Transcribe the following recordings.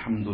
الحمد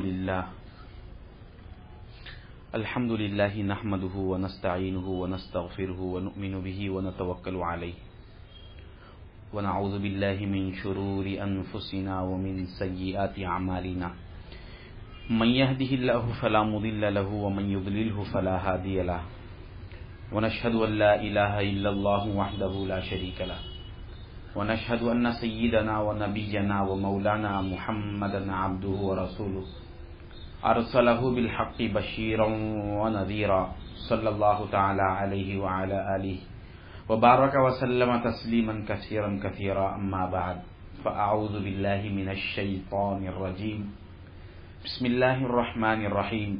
لله نحمده ونستعينه ونستغفره ونؤمن به ونتوكل عليه ونعوذ بالله من شرور أنفسنا ومن سيئات أعمالنا من يهده الله فلا مضل له ومن يضلله فلا هادي له ونشهد أن لا إله إلا الله وحده لا شريك له ونشهد أن سيدنا ونبينا ومولانا محمدا عبده ورسوله أرسله بالحق بشيرا ونذيرا صلى الله تعالى عليه وعلى آله وبارك وسلم تسليما كثيرا كثيرا أما بعد فأعوذ بالله من الشيطان الرجيم بسم الله الرحمن الرحيم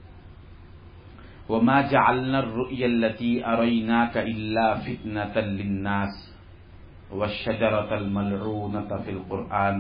وما جعلنا الرؤيا التي أريناك إلا فتنة للناس والشجرة الملعونة في القرآن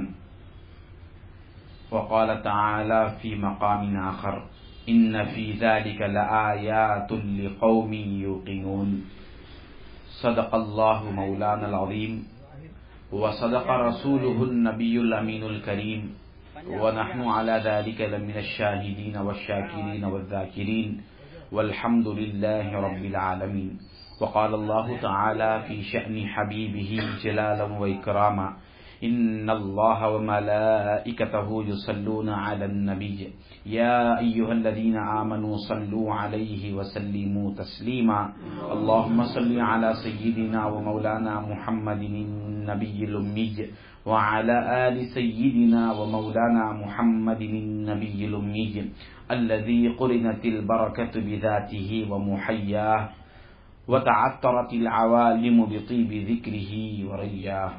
وقال تعالى في مقام آخر إن في ذلك لآيات لقوم يوقنون صدق الله مولانا العظيم وصدق رسوله النبي الأمين الكريم ونحن على ذلك لمن الشاهدين والشاكرين والذاكرين والحمد لله رب العالمين وقال الله تعالى في شأن حبيبه جلالا وإكراما إن الله وملائكته يصلون على النبي يا أيها الذين آمنوا صلوا عليه وسلموا تسليما اللهم صل على سيدنا ومولانا محمد النبي الأمي وعلى آل سيدنا ومولانا محمد النبي الأمي الذي قرنت البركة بذاته ومحياه وتعطرت العوالم بطيب ذكره ورياه.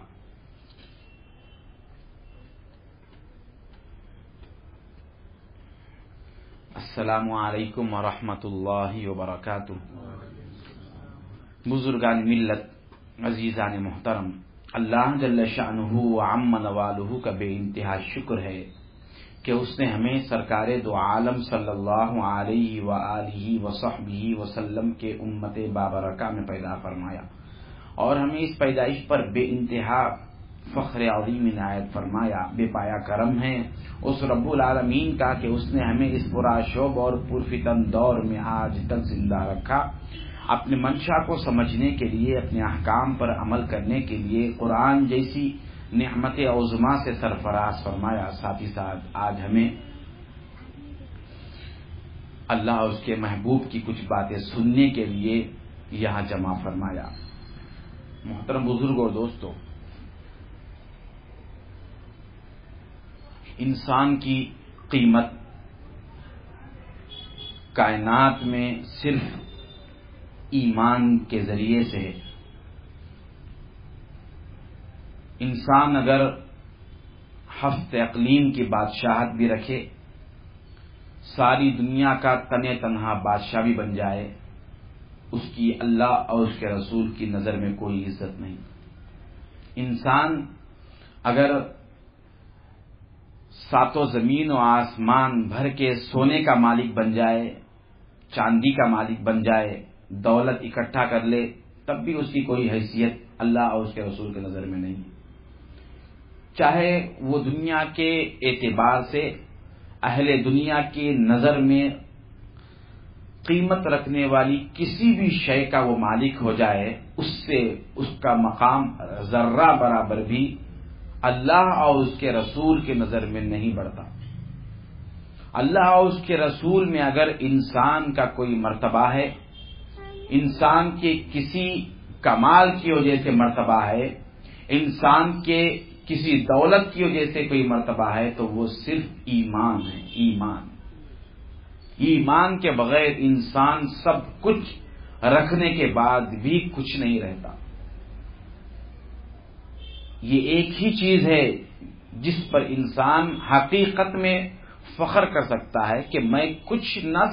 السلام علیکم ورحمۃ اللہ وبرکاتہ. بزرگان ملت، عزیزان محترم، اللہ جل شأنہ وعم نوالہ کا بے انتہا شکر ہے کہ اس نے ہمیں سرکار دو عالم صلی اللہ علیہ وآلہ وصحبہ وسلم کے امت بابرکہ میں پیدا فرمایا اور ہمیں اس پیدائش پر بے انتہا فخر عظیم عنایت فرمایا. بے پایا کرم ہے اس رب العالمین کا کہ اس نے ہمیں اس پرآشوب اور پرفتن دور میں آج تک زندہ رکھا، اپنے منشا کو سمجھنے کے لیے، اپنے احکام پر عمل کرنے کے لیے قرآن جیسی نعمت عظما سے سرفراز فرمایا. ساتھ ہی ساتھ آج ہمیں اللہ اور اس کے محبوب کی کچھ باتیں سننے کے لیے یہاں جمع فرمایا. محترم بزرگوں اور دوستوں، انسان کی قیمت کائنات میں صرف ایمان کے ذریعے سے ہے. انسان اگر ہفت اقلیم کی بادشاہت بھی رکھے، ساری دنیا کا تنے تنہا بادشاہ بھی بن جائے، اس کی اللہ اور اس کے رسول کی نظر میں کوئی عزت نہیں. انسان اگر ساتوں زمین و آسمان بھر کے سونے کا مالک بن جائے، چاندی کا مالک بن جائے، دولت اکٹھا کر لے، تب بھی اس کی کوئی حیثیت اللہ اور اس کے رسول کی نظر میں نہیں. چاہے وہ دنیا کے اعتبار سے اہل دنیا کی نظر میں قیمت رکھنے والی کسی بھی شے کا وہ مالک ہو جائے، اس سے اس کا مقام ذرہ برابر بھی اللہ اور اس کے رسول کی نظر میں نہیں بڑھتا. اللہ اور اس کے رسول میں اگر انسان کا کوئی مرتبہ ہے، انسان کے کسی کمال کی وجہ سے مرتبہ ہے، انسان کے کسی دولت کی وجہ سے کوئی مرتبہ ہے، تو وہ صرف ایمان ہے. ایمان کے بغیر انسان سب کچھ رکھنے کے بعد بھی کچھ نہیں رہتا. یہ ایک ہی چیز ہے جس پر انسان حقیقت میں فخر کر سکتا ہے کہ میں کچھ نہ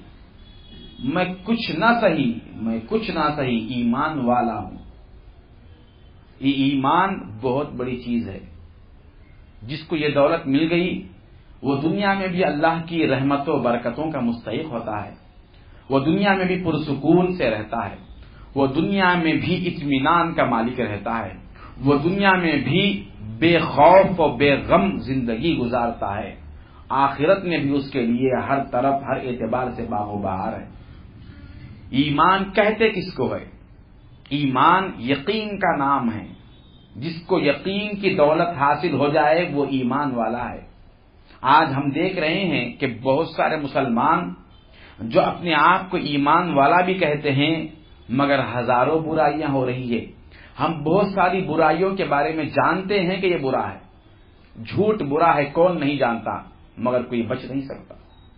صحیح ایمان والا ہوں. یہ ایمان بہت بڑی چیز ہے. جس کو یہ دولت مل گئی وہ دنیا میں بھی اللہ کی رحمتوں و برکتوں کا مستحق ہوتا ہے، وہ دنیا میں بھی پرسکون سے رہتا ہے، وہ دنیا میں بھی اطمینان کا مالک رہتا ہے، وہ دنیا میں بھی بے خوف و بے غم زندگی گزارتا ہے. آخرت میں بھی اس کے لیے ہر طرف ہر اعتبار سے باغ و بہار ہے۔ ایمان کہتے کس کو ہے؟ ایمان یقین کا نام ہے۔ جس کو یقین کی دولت حاصل ہو جائے وہ ایمان والا ہے۔ آج ہم دیکھ رہے ہیں کہ بہت سارے مسلمان جو اپنے آپ کو ایمان والا بھی کہتے ہیں مگر ہزاروں برائیاں ہو رہی ہے۔ ہم بہت ساری برائیوں کے بارے میں جانتے ہیں کہ یہ برا ہے، جھوٹ برا ہے کون نہیں جانتا، مگر کوئی بچ نہیں سکتا۔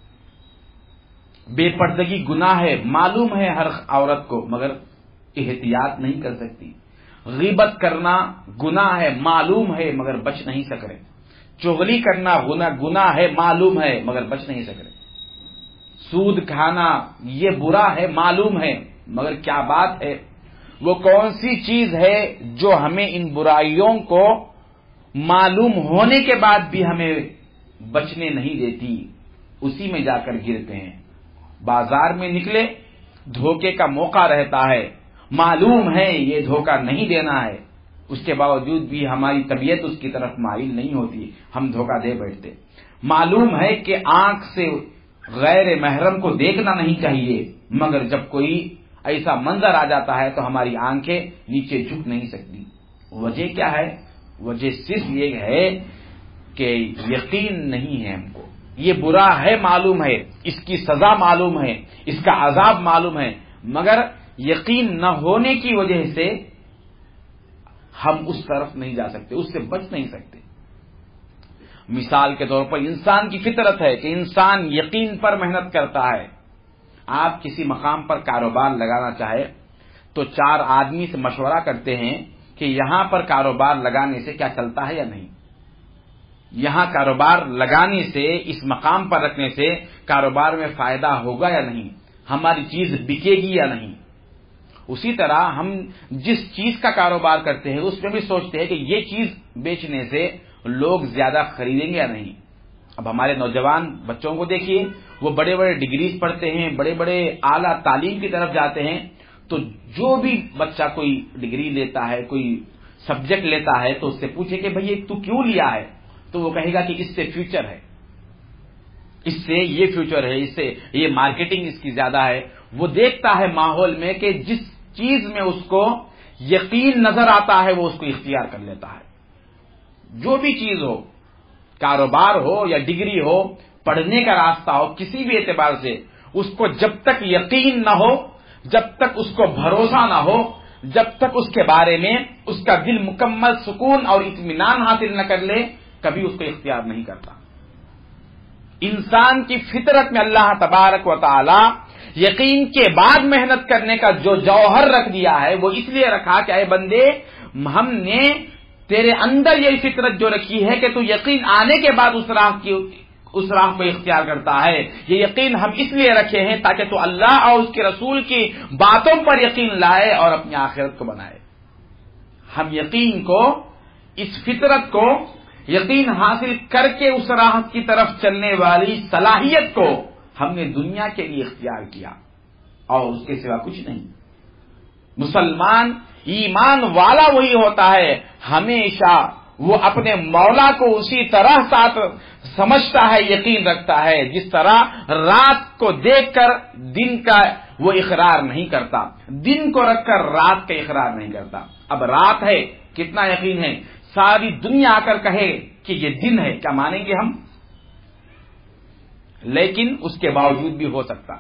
بے پردگی گناہ ہے معلوم ہے ہر عورت کو، مگر احتیاط نہیں کر سکتی۔ غیبت کرنا گناہ ہے معلوم ہے مگر بچ نہیں سک رہے۔ چغلی کرنا گناہ ہے معلوم ہے مگر بچ نہیں سک رہے۔ سود کھانا یہ برا ہے معلوم ہے، مگر کیا بات ہے، وہ کون سی چیز ہے جو ہمیں ان برائیوں کو معلوم ہونے کے بعد بھی ہمیں بچنے نہیں دیتی، اسی میں جا کر گرتے ہیں۔ بازار میں نکلے دھوکے کا موقع رہتا ہے، معلوم ہے یہ دھوکہ نہیں دینا ہے، اس کے باوجود بھی ہماری طبیعت اس کی طرف مائل نہیں ہوتی، ہم دھوکہ دے بیٹھتے۔ معلوم ہے کہ آنکھ سے غیر محرم کو دیکھنا نہیں چاہیے، مگر جب کوئی ایسا منظر آ جاتا ہے تو ہماری آنکھیں نیچے جھک نہیں سکتی۔ وجہ کیا ہے؟ وجہ صرف یہ ہے کہ یقین نہیں ہے ہم کو۔ یہ برا ہے معلوم ہے، اس کی سزا معلوم ہے، اس کا عذاب معلوم ہے، مگر یقین نہ ہونے کی وجہ سے ہم اس طرف نہیں جا سکتے، اس سے بچ نہیں سکتے۔ مثال کے طور پر انسان کی فطرت ہے کہ انسان یقین پر محنت کرتا ہے۔ آپ کسی مقام پر کاروبار لگانا چاہے تو 4 آدمی سے مشورہ کرتے ہیں کہ یہاں پر کاروبار لگانے سے کیا چلتا ہے یا نہیں، یہاں کاروبار لگانے سے، اس مقام پر رکھنے سے کاروبار میں فائدہ ہوگا یا نہیں، ہماری چیز بکے گی یا نہیں۔ اسی طرح ہم جس چیز کا کاروبار کرتے ہیں اس میں بھی سوچتے ہیں کہ یہ چیز بیچنے سے لوگ زیادہ خریدیں گے یا نہیں۔ اب ہمارے نوجوان بچوں کو دیکھیے، وہ بڑے بڑے ڈگریز پڑھتے ہیں، بڑے بڑے اعلیٰ تعلیم کی طرف جاتے ہیں، تو جو بھی بچہ کوئی ڈگری لیتا ہے، کوئی سبجیکٹ لیتا ہے، تو اس سے پوچھے کہ بھئی تو کیوں لیا ہے، تو وہ کہے گا کہ اس سے فیوچر ہے، اس سے یہ فیوچر ہے، اس سے یہ مارکیٹنگ اس کی زیادہ ہے۔ وہ دیکھتا ہے ماحول میں کہ جس چیز میں اس کو یقین نظر آتا ہے وہ اس کو اختیار کر لیتا ہے۔ جو بھی چیز ہو، کاروبار ہو یا ڈگری ہو، پڑھنے کا راستہ ہو، کسی بھی اعتبار سے اس کو جب تک یقین نہ ہو، جب تک اس کو بھروسہ نہ ہو، جب تک اس کے بارے میں اس کا دل مکمل سکون اور اطمینان حاصل نہ کر لے، کبھی اس کو اختیار نہیں کرتا۔ انسان کی فطرت میں اللہ تبارک و تعالی یقین کے بعد محنت کرنے کا جو جوہر رکھ دیا ہے وہ اس لیے رکھا کہ اے بندے، ہم نے تیرے اندر یہ فطرت جو رکھی ہے کہ تو یقین آنے کے بعد اس راہ کو اختیار کرتا ہے، یہ یقین ہم اس لیے رکھے ہیں تاکہ تو اللہ اور اس کے رسول کی باتوں پر یقین لائے اور اپنی آخرت کو بنائے۔ ہم یقین کو، اس فطرت کو یقین حاصل کر کے اس راہ کی طرف چلنے والی صلاحیت کو ہم نے دنیا کے لیے اختیار کیا اور اس کے سوا کچھ نہیں۔ مسلمان ایمان والا وہی ہوتا ہے، ہمیشہ وہ اپنے مولا کو اسی طرح ساتھ سمجھتا ہے، یقین رکھتا ہے جس طرح رات کو دیکھ کر دن کا وہ اقرار نہیں کرتا، دن کو رکھ کر رات کا اقرار نہیں کرتا۔ اب رات ہے، کتنا یقین ہے، ساری دنیا آ کر کہے کہ یہ دن ہے، کیا مانیں گے ہم؟ لیکن اس کے باوجود بھی ہو سکتا،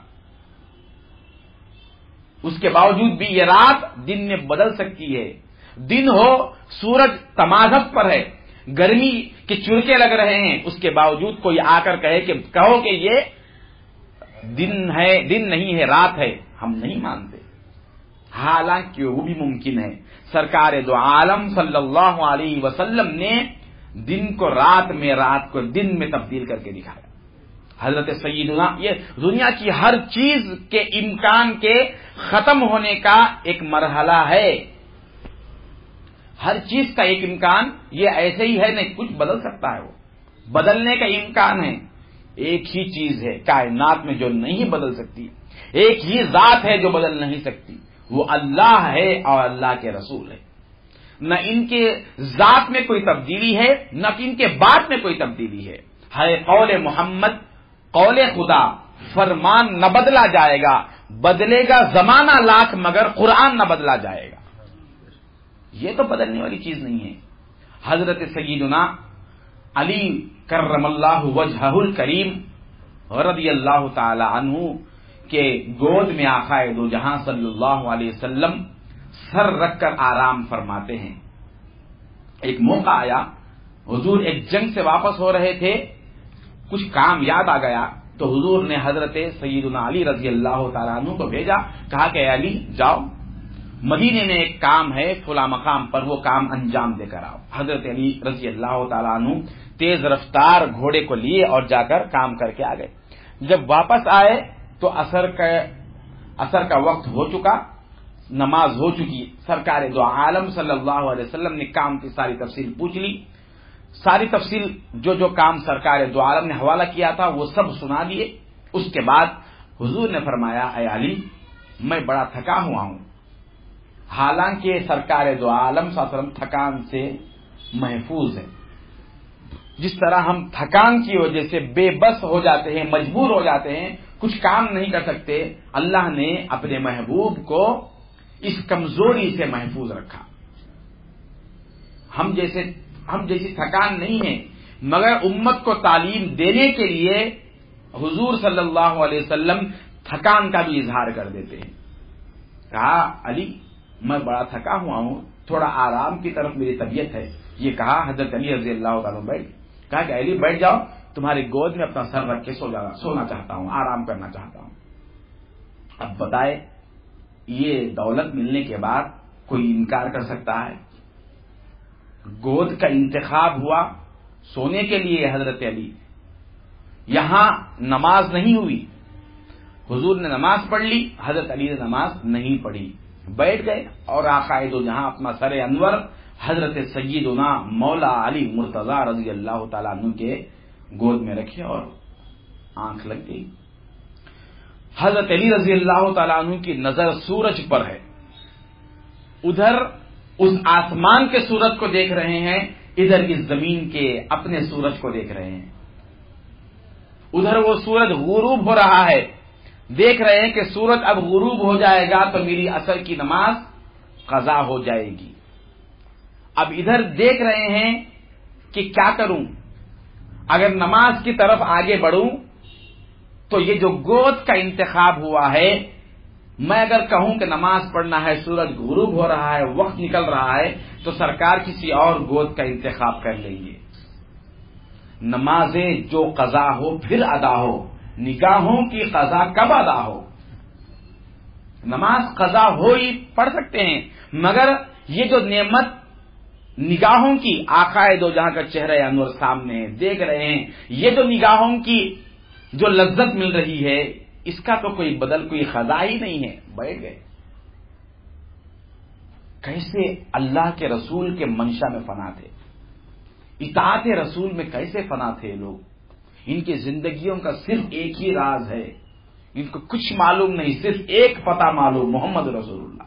اس کے باوجود بھی یہ رات دن میں بدل سکتی ہے۔ دن ہو، سورج تمازت پر ہے، گرمی کے چرکے لگ رہے ہیں، اس کے باوجود کوئی آ کر کہو کہ یہ دن ہے، دن نہیں ہے، رات ہے، ہم نہیں مانتے، حالانکہ وہ بھی ممکن ہے۔ سرکار دو عالم صلی اللہ علیہ وسلم نے دن کو رات میں، رات کو دن میں تبدیل کر کے دکھایا۔ حضرت سیدنا، یہ دنیا کی ہر چیز کے امکان کے ختم ہونے کا ایک مرحلہ ہے، ہر چیز کا ایک امکان، یہ ایسے ہی ہے نہیں، کچھ بدل سکتا ہے، وہ بدلنے کا امکان ہے۔ ایک ہی چیز ہے کائنات میں جو نہیں بدل سکتی، ایک ہی ذات ہے جو بدل نہیں سکتی، وہ اللہ ہے اور اللہ کے رسول ہے۔ نہ ان کے ذات میں کوئی تبدیلی ہے، نہ ان کے بات میں کوئی تبدیلی ہے۔ ہے قول محمد قول خدا، فرمان نہ بدلا جائے گا، بدلے گا زمانہ لاکھ مگر قرآن نہ بدلا جائے گا۔ یہ تو بدلنے والی چیز نہیں ہے۔ حضرت سیدنا علی کرم اللہ وجہہ الکریم رضی اللہ تعالی عنہ کے گود میں آقا دو جہاں صلی اللہ علیہ وسلم سر رکھ کر آرام فرماتے ہیں۔ ایک موقع آیا، حضور ایک جنگ سے واپس ہو رہے تھے، کچھ کام یاد آ گیا تو حضور نے حضرت سیدنا علی رضی اللہ تعالیٰ عنہ کو بھیجا، کہا کہ اے علی جاؤ، مدینے میں ایک کام ہے فلاں مقام پر، وہ کام انجام دے کر آؤ۔ حضرت علی رضی اللہ تعالیٰ عنہ تیز رفتار گھوڑے کو لیے اور جا کر کام کر کے آ گئے۔ جب واپس آئے تو عصر کا وقت ہو چکا، نماز ہو چکی۔ سرکار دو عالم صلی اللہ علیہ وسلم نے کام کی ساری تفصیل پوچھ لی، ساری تفصیل جو کام سرکار دو عالم نے حوالہ کیا تھا وہ سب سنا دیے۔ اس کے بعد حضور نے فرمایا اے علی میں بڑا تھکا ہوا ہوں، حالانکہ سرکار دو عالم صلی اللہ علیہ وسلم تھکان سے محفوظ ہے۔ جس طرح ہم تھکان کی وجہ سے بے بس ہو جاتے ہیں، مجبور ہو جاتے ہیں، کچھ کام نہیں کر سکتے، اللہ نے اپنے محبوب کو اس کمزوری سے محفوظ رکھا۔ ہم جیسی تھکان نہیں ہے، مگر امت کو تعلیم دینے کے لیے حضور صلی اللہ علیہ وسلم تھکان کا بھی اظہار کر دیتے ہیں۔ کہا علی میں بڑا تھکا ہوا ہوں، تھوڑا آرام کی طرف میری طبیعت ہے۔ یہ کہا حضرت علی رضی اللہ تعالیٰ بیٹھ، کہا کہ علی بیٹھ جاؤ، تمہاری گود میں اپنا سر رکھ کے سونا چاہتا ہوں، آرام کرنا چاہتا ہوں۔ اب بتائے یہ دولت ملنے کے بعد کوئی انکار کر سکتا ہے؟ گود کا انتخاب ہوا سونے کے لیے حضرت علی، یہاں نماز نہیں ہوئی، حضور نے نماز پڑھ لی، حضرت علی نے نماز نہیں پڑھی، بیٹھ گئے اور آقا دو جہاں اپنا سر انور حضرت سیدنا مولا علی مرتضی رضی اللہ تعالیٰ عنہ کے گود میں رکھے اور آنکھ لگ گئی۔ حضرت علی رضی اللہ تعالیٰ عنہ کی نظر سورج پر ہے، ادھر اس آسمان کے سورج کو دیکھ رہے ہیں، ادھر اس زمین کے اپنے سورج کو دیکھ رہے ہیں۔ ادھر وہ سورج غروب ہو رہا ہے، دیکھ رہے ہیں کہ سورج اب غروب ہو جائے گا تو میری عصر کی نماز قضا ہو جائے گی۔ اب ادھر دیکھ رہے ہیں کہ کیا کروں، اگر نماز کی طرف آگے بڑھوں تو یہ جو گود کا انتخاب ہوا ہے، میں اگر کہوں کہ نماز پڑھنا ہے، سورج غروب ہو رہا ہے، وقت نکل رہا ہے، تو سرکار کسی اور گود کا انتخاب کر لیں گے۔ نمازیں جو قضا ہو پھر ادا ہو، نگاہوں کی قضا کب ادا ہو؟ نماز قضا ہو ہی پڑھ سکتے ہیں، مگر یہ جو نعمت نگاہوں کی، آقا دو جہاں کا چہرہ انور سامنے ہے، دیکھ رہے ہیں، یہ جو نگاہوں کی جو لذت مل رہی ہے، اس کا تو کوئی بدل، کوئی قضا ہی نہیں ہے۔ بیٹھ گئے۔ کیسے اللہ کے رسول کے منشا میں فنا تھے، اطاعت رسول میں کیسے فنا تھے لوگ۔ ان کی زندگیوں کا صرف ایک ہی راز ہے، ان کو کچھ معلوم نہیں، صرف ایک پتہ معلوم، محمد رسول اللہ۔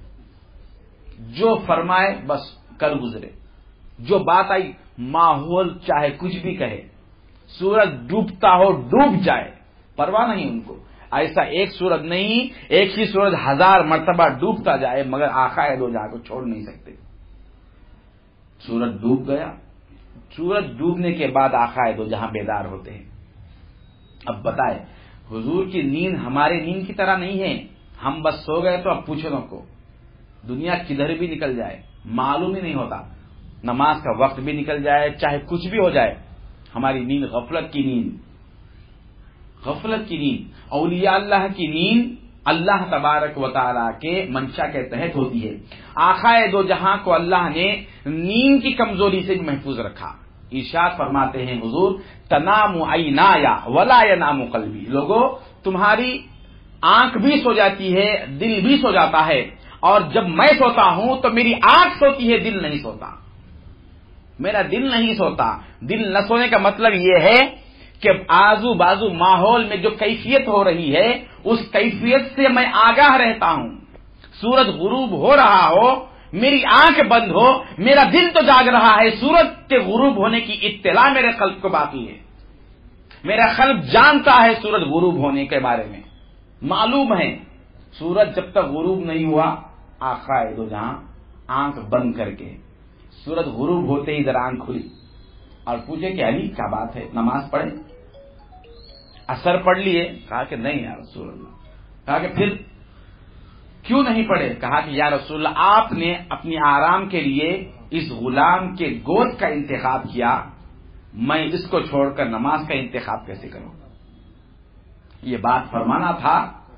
جو فرمائے بس کر گزرے، جو بات آئی ماحول چاہے کچھ بھی کہے، سورج ڈوبتا ہو ڈوب جائے، پرواہ نہیں ان کو۔ ایسا ایک سورج نہیں، ایک ہی سورج 1000 مرتبہ ڈوبتا جائے، مگر آقا دو جہاں کو چھوڑ نہیں سکتے۔ سورج ڈوب گیا، سورج ڈوبنے کے بعد آقا دو جہاں بیدار ہوتے ہیں۔ اب بتائے حضور کی نیند ہمارے نیند کی طرح نہیں ہے، ہم بس سو گئے تو اب پوچھو نہ کو، دنیا کدھر بھی نکل جائے معلوم ہی نہیں ہوتا، نماز کا وقت بھی نکل جائے، چاہے کچھ بھی ہو جائے، ہماری نیند غفلت کی نیند، غفلت کی نیند۔ اولیاء اللہ کی نیند اللہ تبارک و تعالی کے منشا کے تحت ہوتی ہے۔ آقا دو جہاں کو اللہ نے نیند کی کمزوری سے محفوظ رکھا۔ ارشاد فرماتے ہیں حضور تنام عینایا ولا ینام قلبی، لوگوں تمہاری آنکھ بھی سو جاتی ہے، دل بھی سو جاتا ہے، اور جب میں سوتا ہوں تو میری آنکھ سوتی ہے، دل نہیں سوتا، میرا دل نہیں سوتا۔ دل نہ سونے کا مطلب یہ ہے کہ آزو بازو ماحول میں جو کیفیت ہو رہی ہے اس کیفیت سے میں آگاہ رہتا ہوں۔ سورج غروب ہو رہا ہو، میری آنکھ بند ہو، میرا دل تو جاگ رہا ہے، سورج کے غروب ہونے کی اطلاع میرے قلب کو باقی ہے۔ میرا قلب جانتا ہے سورج غروب ہونے کے بارے میں، معلوم ہے سورج جب تک غروب نہیں ہوا آقا دو جہاں آنکھ بند کر کے سورج غروب ہوتے ہی ذرا آنکھ کھلی اور پوچھے کہ علی کیا بات ہے، نماز پڑھے؟ اثر پڑھ لیے؟ کہا کہ نہیں یا رسول اللہ۔ کہا کہ پھر کیوں نہیں پڑھے؟ کہا کہ یا رسول اللہ آپ نے اپنی آرام کے لیے اس غلام کے گود کا انتخاب کیا، میں اس کو چھوڑ کر نماز کا انتخاب کیسے کروں؟ یہ بات فرمانا تھا۔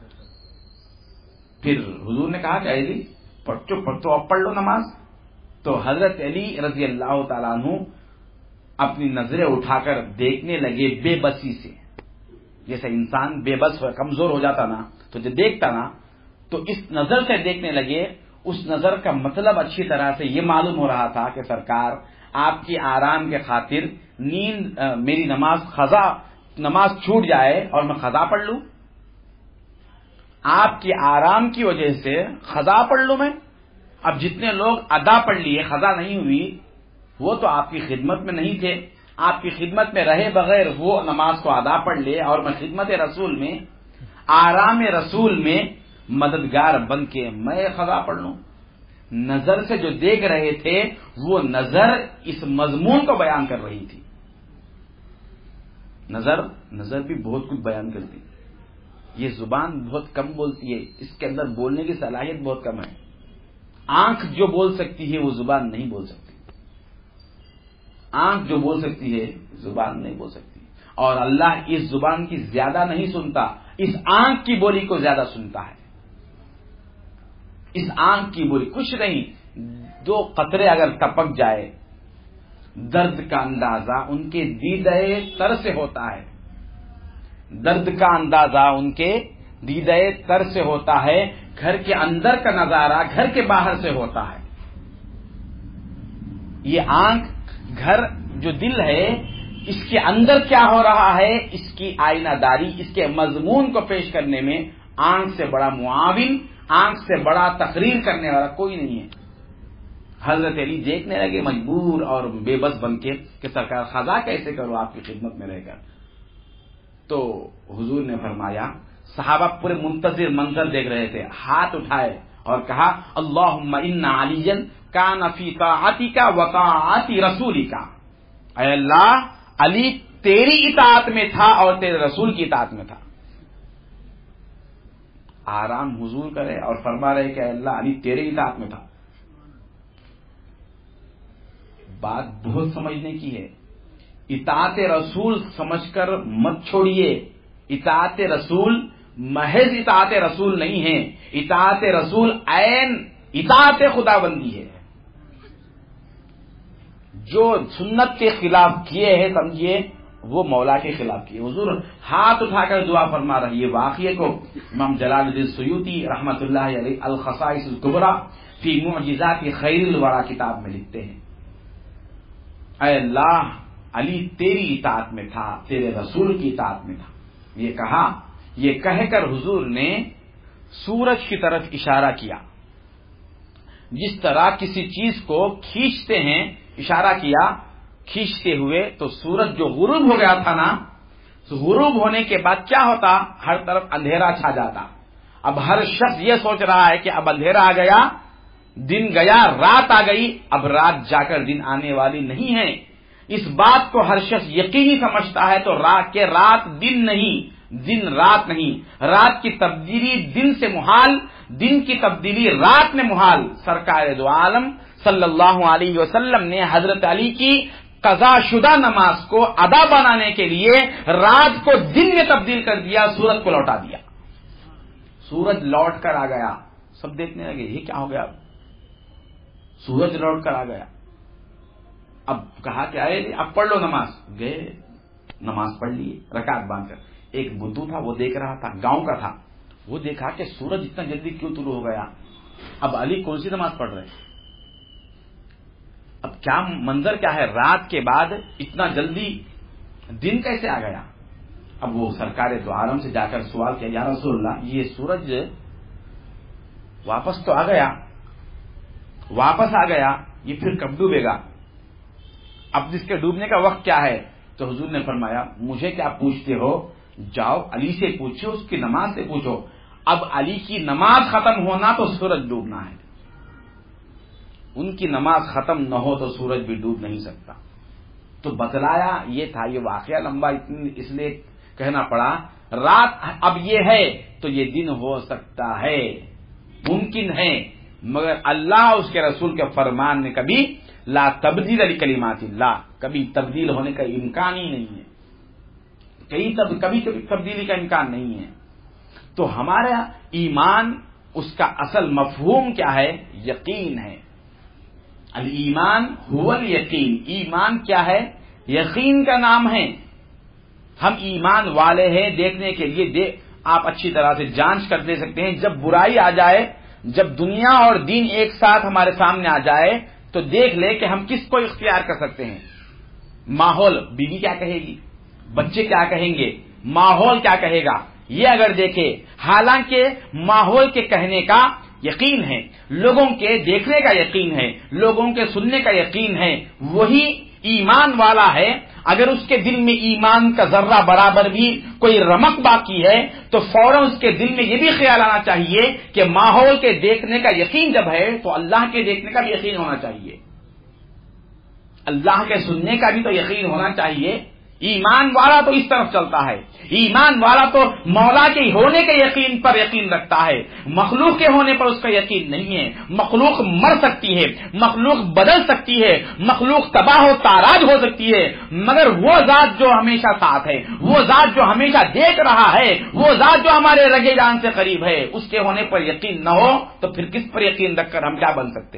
پھر حضور نے کہا کہ علی پڑھ تو اب پڑھ لو نماز۔ تو حضرت علی رضی اللہ تعالیٰ عنہ اپنی نظریں اٹھا کر دیکھنے لگے بے بسی سے، جیسے انسان بے بس کمزور ہو جاتا نا تو جو دیکھتا نا تو اس نظر سے دیکھنے لگے۔ اس نظر کا مطلب اچھی طرح سے یہ معلوم ہو رہا تھا کہ سرکار آپ کی آرام کے خاطر نیند میری نماز چھوٹ جائے اور میں قضا پڑھ لوں، آپ کی آرام کی وجہ سے قضا پڑھ لوں میں۔ اب جتنے لوگ ادا پڑھ لیے قضا نہیں ہوئی وہ تو آپ کی خدمت میں نہیں تھے، آپ کی خدمت میں رہے بغیر وہ نماز کو ادا پڑھ لے، اور میں خدمت رسول میں آرام رسول میں مددگار بن کے میں قضا پڑھ لوں۔ نظر سے جو دیکھ رہے تھے وہ نظر اس مضمون کو بیان کر رہی تھی۔ نظر بھی بہت کچھ بیان کرتی، یہ زبان بہت کم بولتی ہے، اس کے اندر بولنے کی صلاحیت بہت کم ہے۔ آنکھ جو بول سکتی ہے وہ زبان نہیں بول سکتی، آنکھ جو بول سکتی ہے زبان نہیں بول سکتی، اور اللہ اس زبان کی زیادہ نہیں سنتا، اس آنکھ کی بولی کو زیادہ سنتا ہے۔ اس آنکھ کی بولی کچھ نہیں، دو قطرے اگر ٹپک جائے درد کا اندازہ ان کے دیدہ تر سے ہوتا ہے، درد کا اندازہ ان کے دیدہ تر سے ہوتا ہے، گھر کے اندر کا نظارہ گھر کے باہر سے ہوتا ہے۔ یہ آنکھ گھر جو دل ہے اس کے اندر کیا ہو رہا ہے اس کی آئینہ داری، اس کے مضمون کو پیش کرنے میں آنکھ سے بڑا معاون، آنکھ سے بڑا تقریر کرنے والا کوئی نہیں ہے۔ حضرت علی دیکھنے لگے مجبور اور بے بس بن کے کہ سرکار قضا کیسے کرو آپ کی خدمت میں رہ کر۔ تو حضور نے فرمایا، صحابہ پورے منتظر منظر دیکھ رہے تھے، ہاتھ اٹھائے اور کہا اللہم ان علیٰ کان فی طاعتک و طاعت رسولک، اے اللہ علی تیری اطاعت میں تھا اور تیرے رسول کی اطاعت میں تھا۔ آرام حضور کرے اور فرما رہے کہ اے اللہ علی تیرے اطاعت میں تھا۔ بات بہت سمجھنے کی ہے، اطاعت رسول سمجھ کر مت چھوڑیے، اطاعت رسول محض اطاعت رسول نہیں ہے، اطاعت رسول عین اطاعت خدا بندی ہے۔ جو سنت کے خلاف کیے ہیں سمجھیے وہ مولا کے خلاف کیے۔ حضور ہاتھ اٹھا کر دعا فرما رہی ہے۔ واقعے کو امام جلال الدین سیوطی رحمۃ اللہ علیہ الخصائص الکبریٰ فی معجزات خیر الورا کتاب میں لکھتے ہیں، اے اللہ علی تیری اطاعت میں تھا، تیرے رسول کی اطاعت میں تھا۔ یہ کہا، یہ کہہ کر حضور نے سورج کی طرف اشارہ کیا، جس طرح کسی چیز کو کھینچتے ہیں، اشارہ کیا کھینچتے ہوئے، تو سورج جو غروب ہو گیا تھا نا، غروب ہونے کے بعد کیا ہوتا، ہر طرف اندھیرا چھا جاتا۔ اب ہر شخص یہ سوچ رہا ہے کہ اب اندھیرا آ گیا، دن گیا، رات آ گئی، اب رات جا کر دن آنے والی نہیں ہے۔ اس بات کو ہر شخص یقینی سمجھتا ہے، تو رات دن نہیں، دن رات نہیں، رات کی تبدیلی دن سے محال، دن کی تبدیلی رات میں محال۔ سرکار دو عالم صلی اللہ علیہ وسلم نے حضرت علی کی قضا شدہ نماز کو ادا بنانے کے لیے رات کو دن میں تبدیل کر دیا، سورج کو لوٹا دیا۔ سورج لوٹ کر آ گیا، سب دیکھنے لگے یہ کیا ہو گیا، سورج لوٹ کر آ گیا۔ اب کہا کہ آئے اب پڑھ لو نماز، گئے نماز پڑھ لی رکعت باندھ کر۔ ایک بدھو تھا وہ دیکھ رہا تھا، گاؤں کا تھا، وہ دیکھا کہ سورج اتنا جلدی کیوں طلوع ہو گیا، اب علی کون سی نماز پڑھ رہے، اب کیا منظر کیا ہے، رات کے بعد اتنا جلدی دن کیسے آ گیا۔ اب وہ سرکار دو عالم سے جا کر سوال کیا، یا رسول اللہ یہ سورج واپس تو آ گیا، واپس آ گیا، یہ پھر کب ڈوبے گا، اب جس کے ڈوبنے کا وقت کیا ہے، تو حضور نے فرمایا مجھے کیا پوچھتے ہو، جاؤ علی سے پوچھو، اس کی نماز سے پوچھو. اب علی کی نماز ختم ہونا تو سورج ڈوبنا ہے، ان کی نماز ختم نہ ہو تو سورج بھی ڈوب نہیں سکتا. تو بتلایا یہ تھا. یہ واقعہ لمبا اس لیے کہنا پڑا. رات اب یہ ہے تو یہ دن ہو سکتا ہے، ممکن ہے، مگر اللہ اس کے رسول کے فرمان نے کبھی لا تبدیل لکلمات اللہ، کبھی تبدیل ہونے کا امکان ہی نہیں ہے، کبھی تبدیلی کا امکان نہیں ہے. تو ہمارا ایمان اس کا اصل مفہوم کیا ہے؟ یقین ہے. الایمان هو الیقین. ایمان کیا ہے؟ یقین کا نام ہے. ہم ایمان والے ہیں دیکھنے کے لیے آپ اچھی طرح سے جانچ کر دے سکتے ہیں. جب برائی آ جائے، جب دنیا اور دین ایک ساتھ ہمارے سامنے آ جائے تو دیکھ لے کہ ہم کس کو اختیار کر سکتے ہیں. ماحول، بیوی کیا کہے گی، بچے کیا کہیں گے، ماحول کیا کہے گا، یہ اگر دیکھے. حالانکہ ماحول کے کہنے کا یقین ہے، لوگوں کے دیکھنے کا یقین ہے، لوگوں کے سننے کا یقین ہے، وہی ایمان والا ہے. اگر اس کے دل میں ایمان کا ذرہ برابر بھی کوئی رمق باقی ہے تو فوراً اس کے دل میں یہ بھی خیال آنا چاہیے کہ ماحول کے دیکھنے کا یقین جب ہے تو اللہ کے دیکھنے کا بھی یقین ہونا چاہیے، اللہ کے سننے کا بھی تو یقین ہونا چاہیے. ایمان والا تو اس طرف چلتا ہے. ایمان والا تو مولا کے ہونے کے یقین پر یقین رکھتا ہے، مخلوق کے ہونے پر اس کا یقین نہیں ہے. مخلوق مر سکتی ہے، مخلوق بدل سکتی ہے، مخلوق تباہ و تاراج ہو سکتی ہے، مگر وہ ذات جو ہمیشہ ساتھ ہے، وہ ذات جو ہمیشہ دیکھ رہا ہے، وہ ذات جو ہمارے رگے جان سے قریب ہے، اس کے ہونے پر یقین نہ ہو تو پھر کس پر یقین رکھ کر ہم کیا بن سکتے؟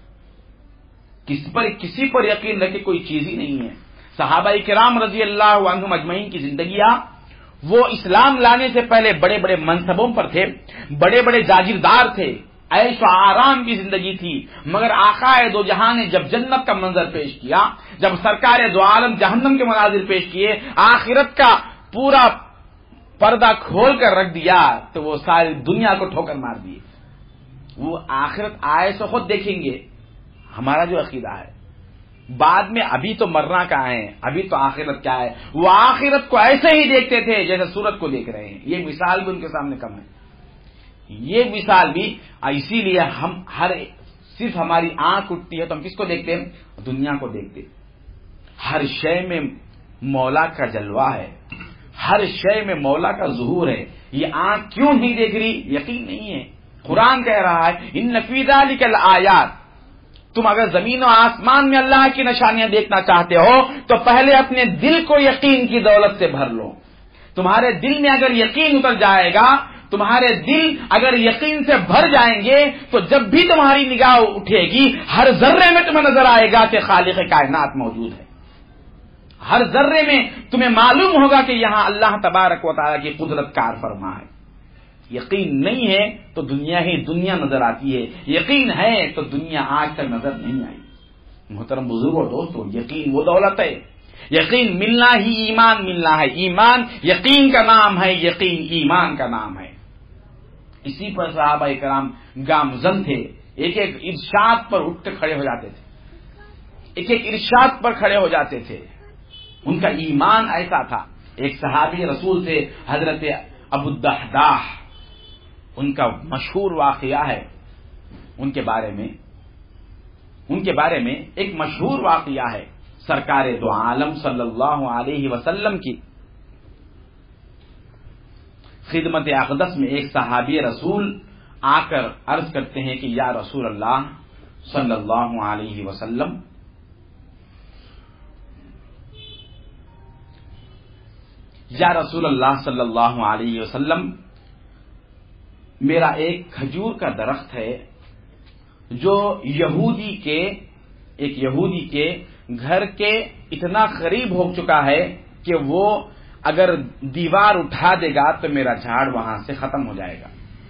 کسی پر یقین رکھے کوئی چیز ہی نہیں ہے. صحابہ کرام رضی اللہ عنہم اجمعین کی زندگیاں، وہ اسلام لانے سے پہلے بڑے بڑے منصبوں پر تھے، بڑے بڑے جاگیردار تھے، عیش و آرام کی زندگی تھی. مگر آقا دو جہاں نے جب جنت کا منظر پیش کیا، جب سرکار دو عالم جہنم کے مناظر پیش کیے، آخرت کا پورا پردہ کھول کر رکھ دیا تو وہ ساری دنیا کو ٹھوکر مار دیے. وہ آخرت آئے تو خود دیکھیں گے. ہمارا جو عقیدہ ہے بعد میں، ابھی تو مرنا کہاں ہے، ابھی تو آخرت کیا ہے. وہ آخرت کو ایسے ہی دیکھتے تھے جیسے سورج کو دیکھ رہے ہیں. یہ مثال بھی ان کے سامنے کم ہے. یہ مثال بھی اسی لیے ہم صرف ہماری آنکھ اٹھتی ہے تو ہم کس کو دیکھتے ہیں؟ دنیا کو دیکھتے. ہر شے میں مولا کا جلوہ ہے، ہر شے میں مولا کا ظہور ہے. یہ آنکھ کیوں نہیں دیکھ رہی؟ یقین نہیں ہے. قرآن کہہ رہا ہے ان فی ذلک الآیات. تم اگر زمین و آسمان میں اللہ کی نشانیاں دیکھنا چاہتے ہو تو پہلے اپنے دل کو یقین کی دولت سے بھر لو. تمہارے دل میں اگر یقین اتر جائے گا، تمہارے دل اگر یقین سے بھر جائیں گے تو جب بھی تمہاری نگاہ اٹھے گی ہر ذرے میں تمہیں نظر آئے گا کہ خالق کائنات موجود ہے. ہر ذرے میں تمہیں معلوم ہوگا کہ یہاں اللہ تبارک و تعالیٰ کی قدرت کار فرما ہے. یقین نہیں ہے تو دنیا ہی دنیا نظر آتی ہے، یقین ہے تو دنیا آج تک نظر نہیں آئی. محترم بزرگوں دوستو، یقین وہ دولت ہے. یقین ملنا ہی ایمان ملنا ہے. ایمان یقین کا نام ہے، یقین ایمان کا نام ہے. اسی پر صحابہ کرام گامزن تھے. ایک ایک ارشاد پر اٹھ کر کھڑے ہو جاتے تھے، ایک ایک ارشاد پر کھڑے ہو جاتے تھے. ان کا ایمان ایسا تھا. ایک صحابی رسول تھے حضرت ابو الدحداح، ان کا مشہور واقعہ ہے. ان کے بارے میں ایک مشہور واقعہ ہے. سرکار دو عالم صلی اللہ علیہ وسلم کی خدمت اقدس میں ایک صحابی رسول آ کر عرض کرتے ہیں کہ یا رسول اللہ صلی اللہ علیہ وسلم، یا رسول اللہ صلی اللہ علیہ وسلم، میرا ایک کھجور کا درخت ہے جو یہودی کے گھر کے اتنا قریب ہو چکا ہے کہ وہ اگر دیوار اٹھا دے گا تو میرا جھاڑ وہاں سے ختم ہو جائے گا.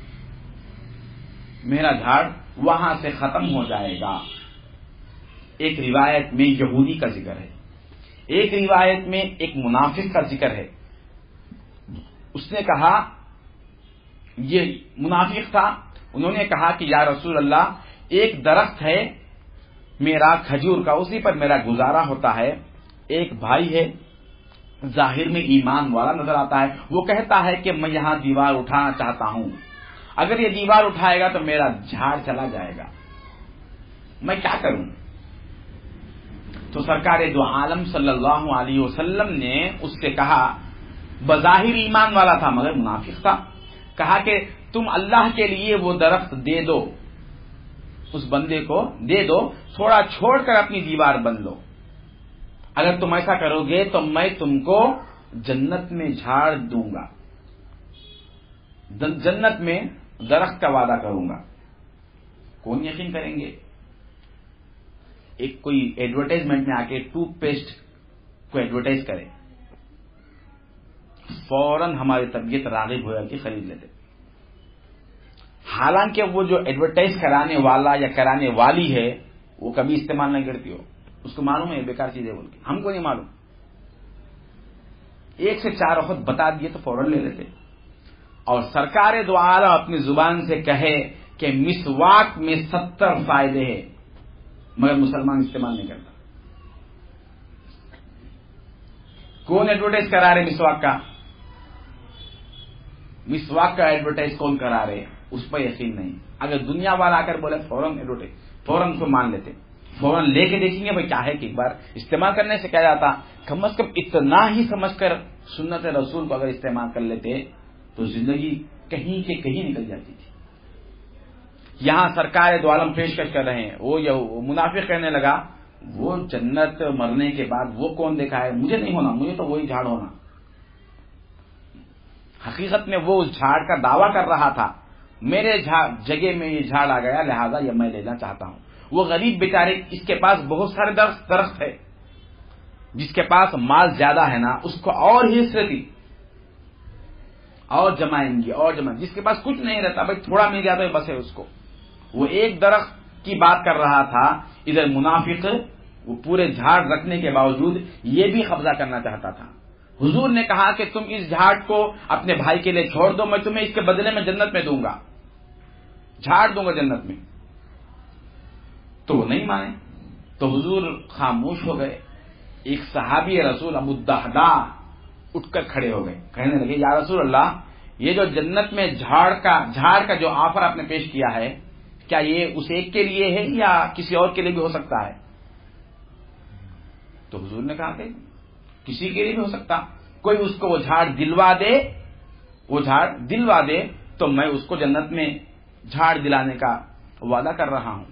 میرا جھاڑ وہاں سے ختم ہو جائے گا. ایک روایت میں یہودی کا ذکر ہے، ایک روایت میں ایک منافق کا ذکر ہے. اس نے کہا، یہ منافق تھا، انہوں نے کہا کہ یا رسول اللہ، ایک درخت ہے میرا کھجور کا، اسی پر میرا گزارا ہوتا ہے. ایک بھائی ہے ظاہر میں ایمان والا نظر آتا ہے، وہ کہتا ہے کہ میں یہاں دیوار اٹھانا چاہتا ہوں، اگر یہ دیوار اٹھائے گا تو میرا جھاڑ چلا جائے گا، میں کیا کروں؟ تو سرکار دو عالم صلی اللہ علیہ وسلم نے اس سے کہا، بظاہر ایمان والا تھا مگر منافق تھا، کہا کہ تم اللہ کے لیے وہ درخت دے دو، اس بندے کو دے دو، تھوڑا چھوڑ کر اپنی دیوار بن لو، اگر تم ایسا کرو گے تو میں تم کو جنت میں جھاڑ دوں گا، جنت میں درخت کا وعدہ کروں گا۔ کون یقین کریں گے؟ ایک کوئی ایڈورٹائزمنٹ میں آ کے ٹوتھ پیسٹ کو ایڈورٹائز کرے، فوراً ہماری طبیعت راغب ہو جاتی، خرید لیتے، حالانکہ وہ جو ایڈورٹائز کرانے والا یا کرانے والی ہے وہ کبھی استعمال نہیں کرتی ہو، اس کو معلوم ہے یہ بیکار چیز ہے بول کے، ہم کو نہیں معلوم، ایک سے چار وقت بتا دیے تو فوراً لے لیتے۔ اور سرکار دو عالم اپنی زبان سے کہے کہ مسواک میں 70 فائدے ہیں، مگر مسلمان استعمال نہیں کرتا۔ کون ایڈورٹائز کرا رہے مسواک کا؟ مسواک کا ایڈورٹائز کون کرا رہے؟ اس پر یقین نہیں، اگر دنیا والا آ کر بولے فوراً ایڈورٹائز، فوراً کو مان لیتے، فوراً لے کے دیکھیں گے بھائی کیا ہے کہ ایک بار استعمال کرنے سے کیا جاتا، کم از کم اتنا ہی سمجھ کر سنت رسول کو اگر استعمال کر لیتے تو زندگی کہیں کے کہیں نکل جاتی تھی۔ یہاں سرکار دو عالم پیشکش کر رہے ہیں، وہ منافق کہنے لگا وہ جنت مرنے کے بعد وہ کون دیکھا ہے، مجھے نہیں ہونا، مجھے تو وہی جھاڑ ہونا۔ حقیقت میں وہ اس جھاڑ کا دعویٰ کر رہا تھا، میرے جگہ میں یہ جھاڑ آ گیا لہذا یہ میں لینا چاہتا ہوں۔ وہ غریب بیچارے، اس کے پاس بہت سارے درخت ہے، جس کے پاس مال زیادہ ہے نا اس کو اور ہی حصے دی، اور جمائیں گی اور جمائیں، جس کے پاس کچھ نہیں رہتا بھائی تھوڑا مل جاتا ہے بس ہے اس کو۔ وہ ایک درخت کی بات کر رہا تھا، ادھر منافق وہ پورے جھاڑ رکھنے کے باوجود یہ بھی قبضہ کرنا چاہتا تھا۔ حضور نے کہا کہ تم اس جھاڑ کو اپنے بھائی کے لیے چھوڑ دو، میں تمہیں اس کے بدلے میں جنت میں دوں گا، جھاڑ دوں گا جنت میں۔ تو وہ نہیں مانے، تو حضور خاموش ہو گئے۔ ایک صحابی رسول ابو الدحداء اٹھ کر کھڑے ہو گئے، کہنے لگے یا رسول اللہ، یہ جو جنت میں جھاڑ کا جو آفر آپ نے پیش کیا ہے، کیا یہ اس ایک کے لیے ہے یا کسی اور کے لیے بھی ہو سکتا ہے؟ تو حضور نے کہا کہ کسی کے لیے بھی ہو سکتا، کوئی اس کو وہ جھاڑ دلوا دے تو میں اس کو جنت میں جھاڑ دلانے کا وعدہ کر رہا ہوں۔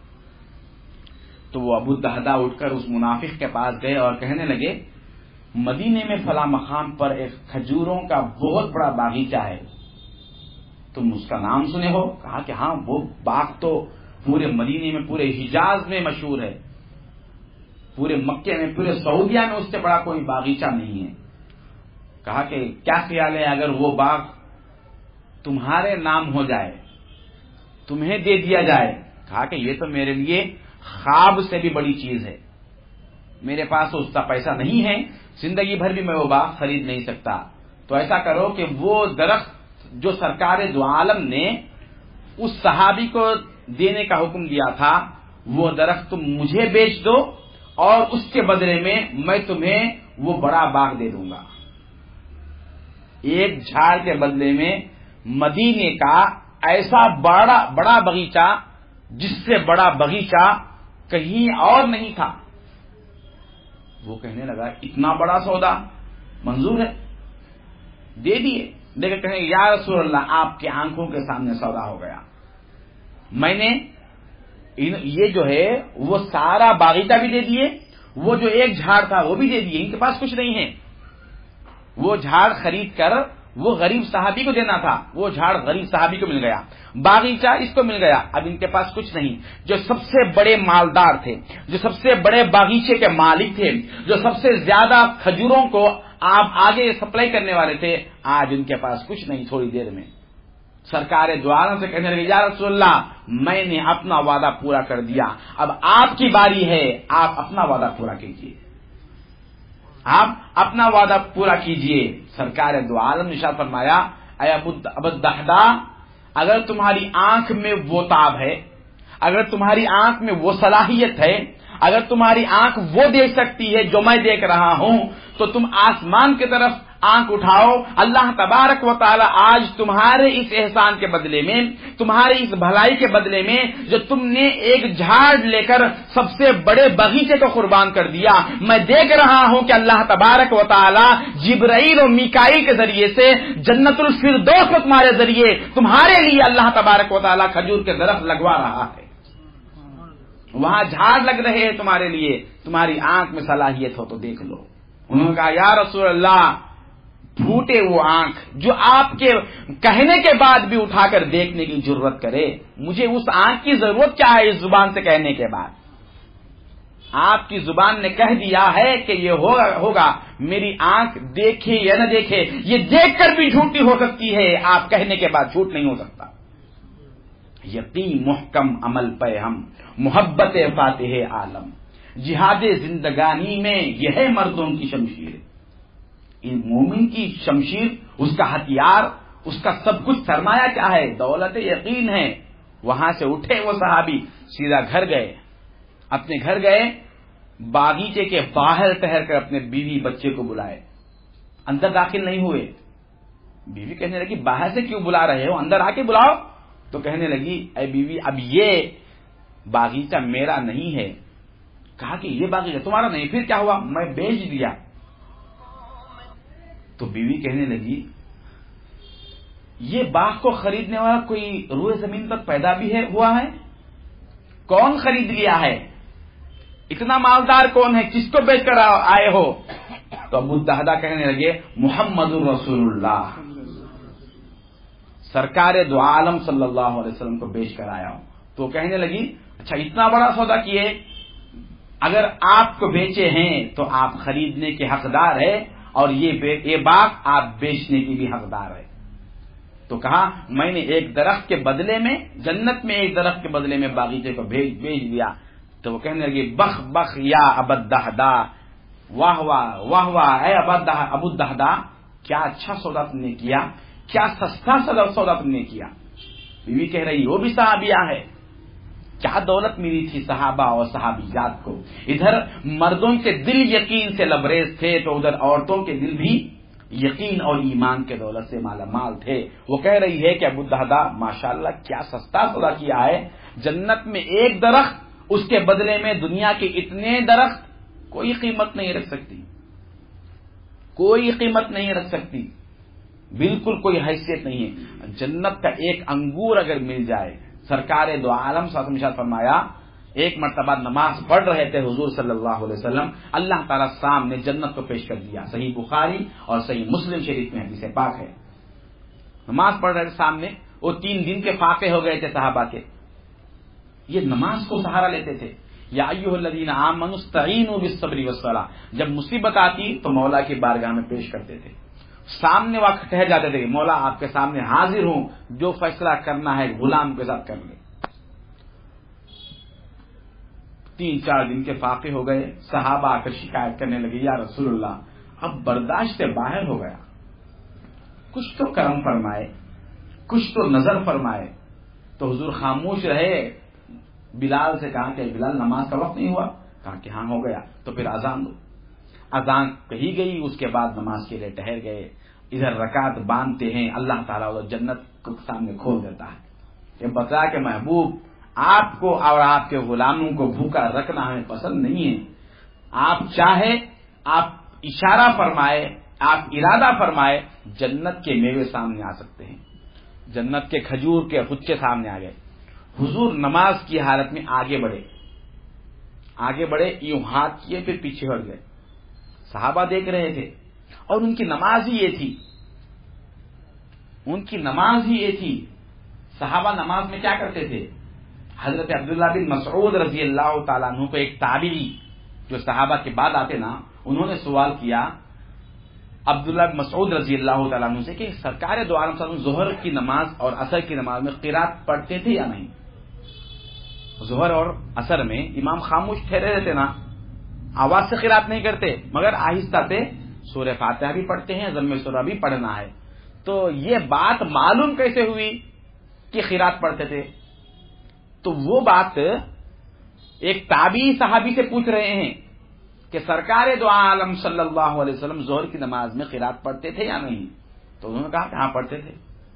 تو وہ ابو الدحداء اٹھ کر اس منافق کے پاس گئے اور کہنے لگے مدینے میں فلاں مقام پر ایک کھجوروں کا بہت بڑا باغیچہ ہے، تم اس کا نام سنے ہو؟ کہا کہ ہاں، وہ باغ تو پورے مدینے میں، پورے حجاز میں مشہور ہے، پورے مکے میں، پورے سعودیہ میں اس سے بڑا کوئی باغیچہ نہیں ہے۔ کہا کہ کیا خیال ہے اگر وہ باغ تمہارے نام ہو جائے، تمہیں دے دیا جائے؟ کہا کہ یہ تو میرے لیے خواب سے بھی بڑی چیز ہے، میرے پاس اس کا پیسہ نہیں ہے، زندگی بھر بھی میں وہ باغ خرید نہیں سکتا، تو ایسا کرو کہ وہ درخت جو سرکار دو عالم نے اس صحابی کو دینے کا حکم دیا تھا، وہ درخت تم مجھے بیچ دو اور اس کے بدلے میں تمہیں وہ بڑا باغ دے دوں گا۔ ایک جھاڑ کے بدلے میں مدینے کا ایسا بڑا باغیچہ، جس سے بڑا باغیچہ کہیں اور نہیں تھا۔ وہ کہنے لگا اتنا بڑا سودا منظور ہے، دے دیے، لیکن کہیں یا رسول اللہ آپ کی آنکھوں کے سامنے سودا ہو گیا، میں نے یہ جو ہے وہ سارا باغیچہ بھی دے دیے، وہ جو ایک جھاڑ تھا وہ بھی دے دیے، ان کے پاس کچھ نہیں ہے، وہ جھاڑ خرید کر وہ غریب صحابی کو دینا تھا، وہ جھاڑ غریب صحابی کو مل گیا، باغیچہ اس کو مل گیا، اب ان کے پاس کچھ نہیں۔ جو سب سے بڑے مالدار تھے، جو سب سے بڑے باغیچے کے مالک تھے، جو سب سے زیادہ کھجوروں کو آپ آگے سپلائی کرنے والے تھے، آج ان کے پاس کچھ نہیں۔ تھوڑی دیر میں سرکار دو عالم سے کہنے لگے یا رسول اللہ میں نے اپنا وعدہ پورا کر دیا، اب آپ کی باری ہے، آپ اپنا وعدہ پورا کیجیے، آپ اپنا وعدہ پورا کیجیے۔ سرکار دو عالم نے ارشاد فرمایا اے ابو الدحداء، اگر تمہاری آنکھ میں وہ تاب ہے، اگر تمہاری آنکھ میں وہ صلاحیت ہے، اگر تمہاری آنکھ وہ دیکھ سکتی ہے جو میں دیکھ رہا ہوں تو تم آسمان کی طرف آنکھ اٹھاؤ. اللہ تبارک و تعالی آج تمہارے اس احسان کے بدلے میں, تمہارے اس بھلائی کے بدلے میں, جو تم نے ایک جھاڑ لے کر سب سے بڑے باغیچے کو قربان کر دیا, میں دیکھ رہا ہوں کہ اللہ تبارک و تعالی جبرائیل اور میکائیل کے ذریعے سے جنت الفردوس میں تمہارے ذریعے تمہارے لیے اللہ تبارک و تعالی کھجور کے درخت لگوا رہا ہے. وہاں جھاڑ لگ رہے ہیں تمہارے لیے, تمہاری آنکھ میں صلاحیت ہو تو دیکھ لو. انہوں نے کہا یا رسول اللہ, پھوٹے وہ آنکھ جو آپ کے کہنے کے بعد بھی اٹھا کر دیکھنے کی جرت کرے. مجھے اس آنکھ کی ضرورت کیا ہے اس زبان سے کہنے کے بعد؟ آپ کی زبان نے کہہ دیا ہے کہ یہ ہوگا, میری آنکھ دیکھے یا نہ دیکھے, یہ دیکھ کر بھی جھوٹی ہو سکتی ہے, آپ کہنے کے بعد جھوٹ نہیں ہو سکتا. یقین محکم عمل پہ ہم محبت فاتح عالم, جہاد زندگانی میں یہ ہے مردوں کی شمشیر. مومن کی شمشیر, اس کا ہتھیار, اس کا سب کچھ سرمایہ کیا ہے؟ دولت یقین ہے. وہاں سے اٹھے وہ صحابی, سیدھا گھر گئے, اپنے گھر گئے, باغیچے کے باہر ٹہر کر اپنے بیوی بچے کو بلائے. اندر داخل نہیں ہوئے. بیوی کہنے لگی باہر سے کیوں بلا رہے ہو, اندر آ کے بلاؤ. تو کہنے لگی اے بیوی, اب یہ باغیچہ میرا نہیں ہے. کہا کہ یہ باغیچہ تمہارا نہیں, پھر کیا ہوا؟ میں بیچ دیا. تو بیوی کہنے لگی یہ باغ کو خریدنے والا کوئی روئے زمین پر پیدا بھی ہوا ہے؟ کون خرید لیا ہے؟ اتنا مالدار کون ہے؟ کس کو بیچ کر آئے ہو؟ تو ابو الدہدہ کہنے لگے محمد رسول اللہ, سرکار دو عالم صلی اللہ علیہ وسلم کو بیچ کر آیا ہوں. تو کہنے لگی اچھا اتنا بڑا سودا کیے, اگر آپ کو بیچے ہیں تو آپ خریدنے کے حقدار ہے, اور یہ باغ آپ بیچنے کی بھی حقدار ہے. تو کہا میں نے ایک درخت کے بدلے میں, جنت میں ایک درخت کے بدلے میں باغیچے کو بیچ دیا. تو وہ کہنے لگے بخ بخ یا ابو الدہدہ, واہ واہ واہ واہ اے ابو الدہدہ, کیا اچھا سودا تم نے کیا, کیا سستا سودا تم نے کیا. بیوی کہہ رہی وہ بھی صحابیہ ہے, کیا دولت ملی تھی صحابہ اور صحابیات کو. ادھر مردوں کے دل یقین سے لبریز تھے تو ادھر عورتوں کے دل بھی یقین اور ایمان کے دولت سے مالا مال تھے. وہ کہہ رہی ہے کہ ابو الدہدہ ماشاءاللہ کیا سستا سودا کیا ہے, جنت میں ایک درخت, اس کے بدلے میں دنیا کے اتنے درخت, کوئی قیمت نہیں رکھ سکتی, کوئی قیمت نہیں رکھ سکتی, بالکل کوئی حیثیت نہیں ہے. جنت کا ایک انگور اگر مل جائے. سرکار دو عالم صلی اللہ علیہ وسلم فرمایا, ایک مرتبہ نماز پڑھ رہے تھے حضور صلی اللہ علیہ وسلم, اللہ تعالیٰ سامنے جنت کو پیش کر دیا. صحیح بخاری اور صحیح مسلم شریف میں حدیث پاک ہے. نماز پڑھ رہے تھے سامنے, وہ 3 دن کے فاقے ہو گئے تھے صحابہ کے, یہ نماز کو سہارا لیتے تھے. یا ایھا الذین آمنوا استعینوا بالصبر والصلاۃ, جب مصیبت آتی تو مولا کی بارگاہ میں پیش کرتے تھے, سامنے وقت ٹھہر جاتے تھے, مولا آپ کے سامنے حاضر ہوں, جو فیصلہ کرنا ہے غلام کے ساتھ کر لے. 3-4 دن کے فاقے ہو گئے, صحابہ آ کر شکایت کرنے لگے یا رسول اللہ اب برداشت سے باہر ہو گیا, کچھ تو کرم فرمائے, کچھ تو نظر فرمائے. تو حضور خاموش رہے. بلال سے کہا کہ بلال نماز کا وقت نہیں ہوا؟ کہا کہ ہاں ہو گیا. تو پھر اذان دو. اذان کہی گئی, اس کے بعد نماز کے لیے ٹہر گئے. ادھر رکعت باندھتے ہیں, اللہ تعالیٰ جنت کو سامنے کھول دیتا ہے. یہ بتا کہ محبوب آپ کو اور آپ کے غلاموں کو بھوکا رکھنا ہمیں پسند نہیں ہے. آپ چاہے آپ اشارہ فرمائے, آپ ارادہ فرمائے, جنت کے میوے سامنے آ سکتے ہیں. جنت کے کھجور کے غچے سامنے آ گئے. حضور نماز کی حالت میں آگے بڑھے, یوں ہاتھ کیے پھر پیچھے ہٹ گئے. صحابہ دیکھ رہے تھے, اور ان کی نماز ہی یہ تھی. صحابہ نماز میں کیا کرتے تھے؟ حضرت عبداللہ بن مسعود رضی اللہ تعالیٰ عنہ کو ایک تابعی جو صحابہ کے بعد آتے نا, انہوں نے سوال کیا عبداللہ بن مسعود رضی اللہ تعالیٰ عنہ سے کہ سرکار دو عالم صلی اللہ علیہ وسلم ظہر کی نماز اور عصر کی نماز میں قرات پڑھتے تھے یا نہیں؟ ظہر اور عصر میں امام خاموش ٹھہرے رہتے نا, آواز سے قرات نہیں کرتے, مگر آہستہ سے سورہ فاتحہ بھی پڑھتے ہیں, ضم سورہ بھی پڑھنا ہے. تو یہ بات معلوم کیسے ہوئی کہ قرات پڑھتے تھے؟ تو وہ بات ایک تابعی صحابی سے پوچھ رہے ہیں کہ سرکار دو عالم صلی اللہ علیہ وسلم ظہر کی نماز میں قرات پڑھتے تھے یا نہیں؟ تو انہوں نے کہا کہ ہاں پڑھتے تھے.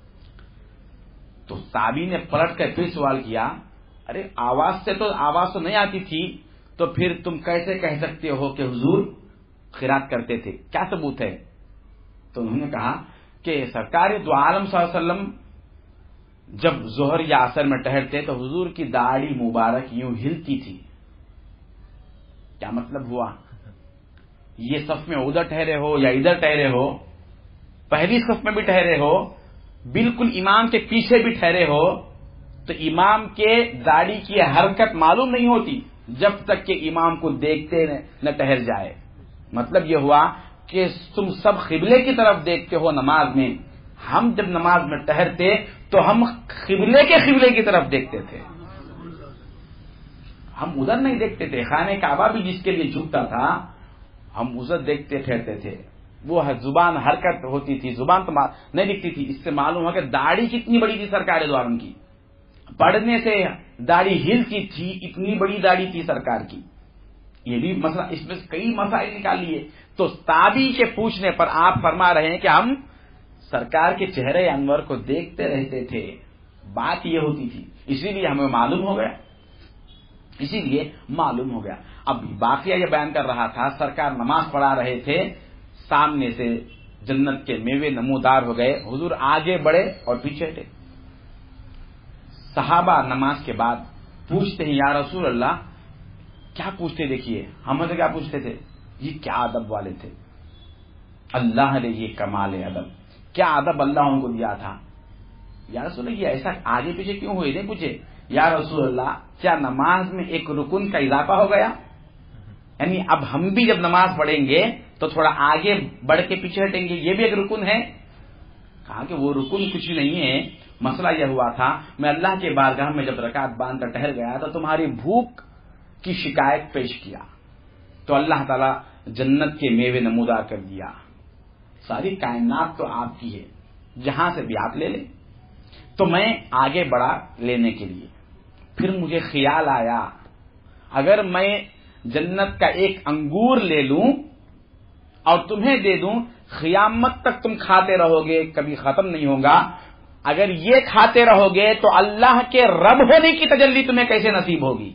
تو تابعی نے پلٹ کر پھر سوال کیا، ارے آواز تو نہیں آتی تھی، تو پھر تم کیسے کہہ سکتے ہو کہ حضور قرات کرتے تھے؟ کیا ثبوت ہے؟ تو انہوں نے کہا کہ سرکار دو عالم صلی اللہ علیہ وسلم جب ظہر یا عصر میں ٹہرتے تو حضور کی داڑھی مبارک یوں ہلتی تھی. کیا مطلب ہوا؟ یہ صف میں ادھر ٹھہرے ہو یا ادھر ٹھہرے ہو، پہلی صف میں بھی ٹھہرے ہو، بالکل امام کے پیچھے بھی ٹھہرے ہو، تو امام کے داڑھی کی حرکت معلوم نہیں ہوتی جب تک کہ امام کو دیکھتے نہ ٹہر جائے. مطلب یہ ہوا کہ تم سب قبلے کی طرف دیکھتے ہو نماز میں، ہم جب نماز میں ٹہرتے تو ہم قبلے کی طرف دیکھتے تھے، ہم ادھر نہیں دیکھتے تھے. خانہ کعبہ بھی جس کے لیے جھکتا تھا ہم ادھر دیکھتے ٹھہرتے تھے. وہ زبان حرکت ہوتی تھی، زبان تو نہیں دکھتی تھی. اس سے معلوم ہوا کہ داڑھی کتنی بڑی تھی سرکار دو عالم کی، پڑھنے سے داڑھی ہلتی تھی، اتنی بڑی داڑھی تھی سرکار کی. یہ بھی مسئلہ، اس میں کئی مسائل نکال لیے. تو تابعی کے پوچھنے پر آپ فرما رہے ہیں کہ ہم سرکار کے چہرے انور کو دیکھتے رہتے تھے. بات یہ ہوتی تھی، اسی لیے ہمیں معلوم ہو گیا. اب باقیہ یہ بیان کر رہا تھا، سرکار نماز پڑھا رہے تھے، سامنے سے جنت کے میوے نمودار ہو گئے، حضور آگے بڑھے اور پیچھے ہٹے. صحابہ نماز کے بعد پوچھتے ہیں یا رسول اللہ، کیا پوچھتے؟ دیکھیے ہم سے کیا پوچھتے تھے، یہ کیا ادب والے تھے، اللہ نے یہ کمال ادب، کیا ادب اللہ ان کو دیا تھا. یا رسول اللہ یہ ایسا آگے پیچھے کیوں ہوئے؟ نہیں پوچھے یا رسول اللہ کیا نماز میں ایک رکن کا اضافہ ہو گیا؟ یعنی اب ہم بھی جب نماز پڑھیں گے تو تھوڑا آگے بڑھ کے پیچھے ہٹیں گے، یہ بھی ایک رکن ہے. کہا کہ وہ رکن کچھ نہیں ہے، مسئلہ یہ ہوا تھا میں اللہ کے بارگاہ میں جب رکعت باندھ کر ٹہر گیا تو تمہاری بھوک کی شکایت پیش کیا تو اللہ تعالیٰ جنت کے میوے نمودار کر دیا. ساری کائنات تو آپ کی ہے، جہاں سے بھی آپ لے لیں. تو میں آگے بڑھا لینے کے لیے، پھر مجھے خیال آیا اگر میں جنت کا ایک انگور لے لوں اور تمہیں دے دوں، قیامت تک تم کھاتے رہو گے، کبھی ختم نہیں ہوگا. اگر یہ کھاتے رہو گے تو اللہ کے رب ہونے کی تجلی تمہیں کیسے نصیب ہوگی؟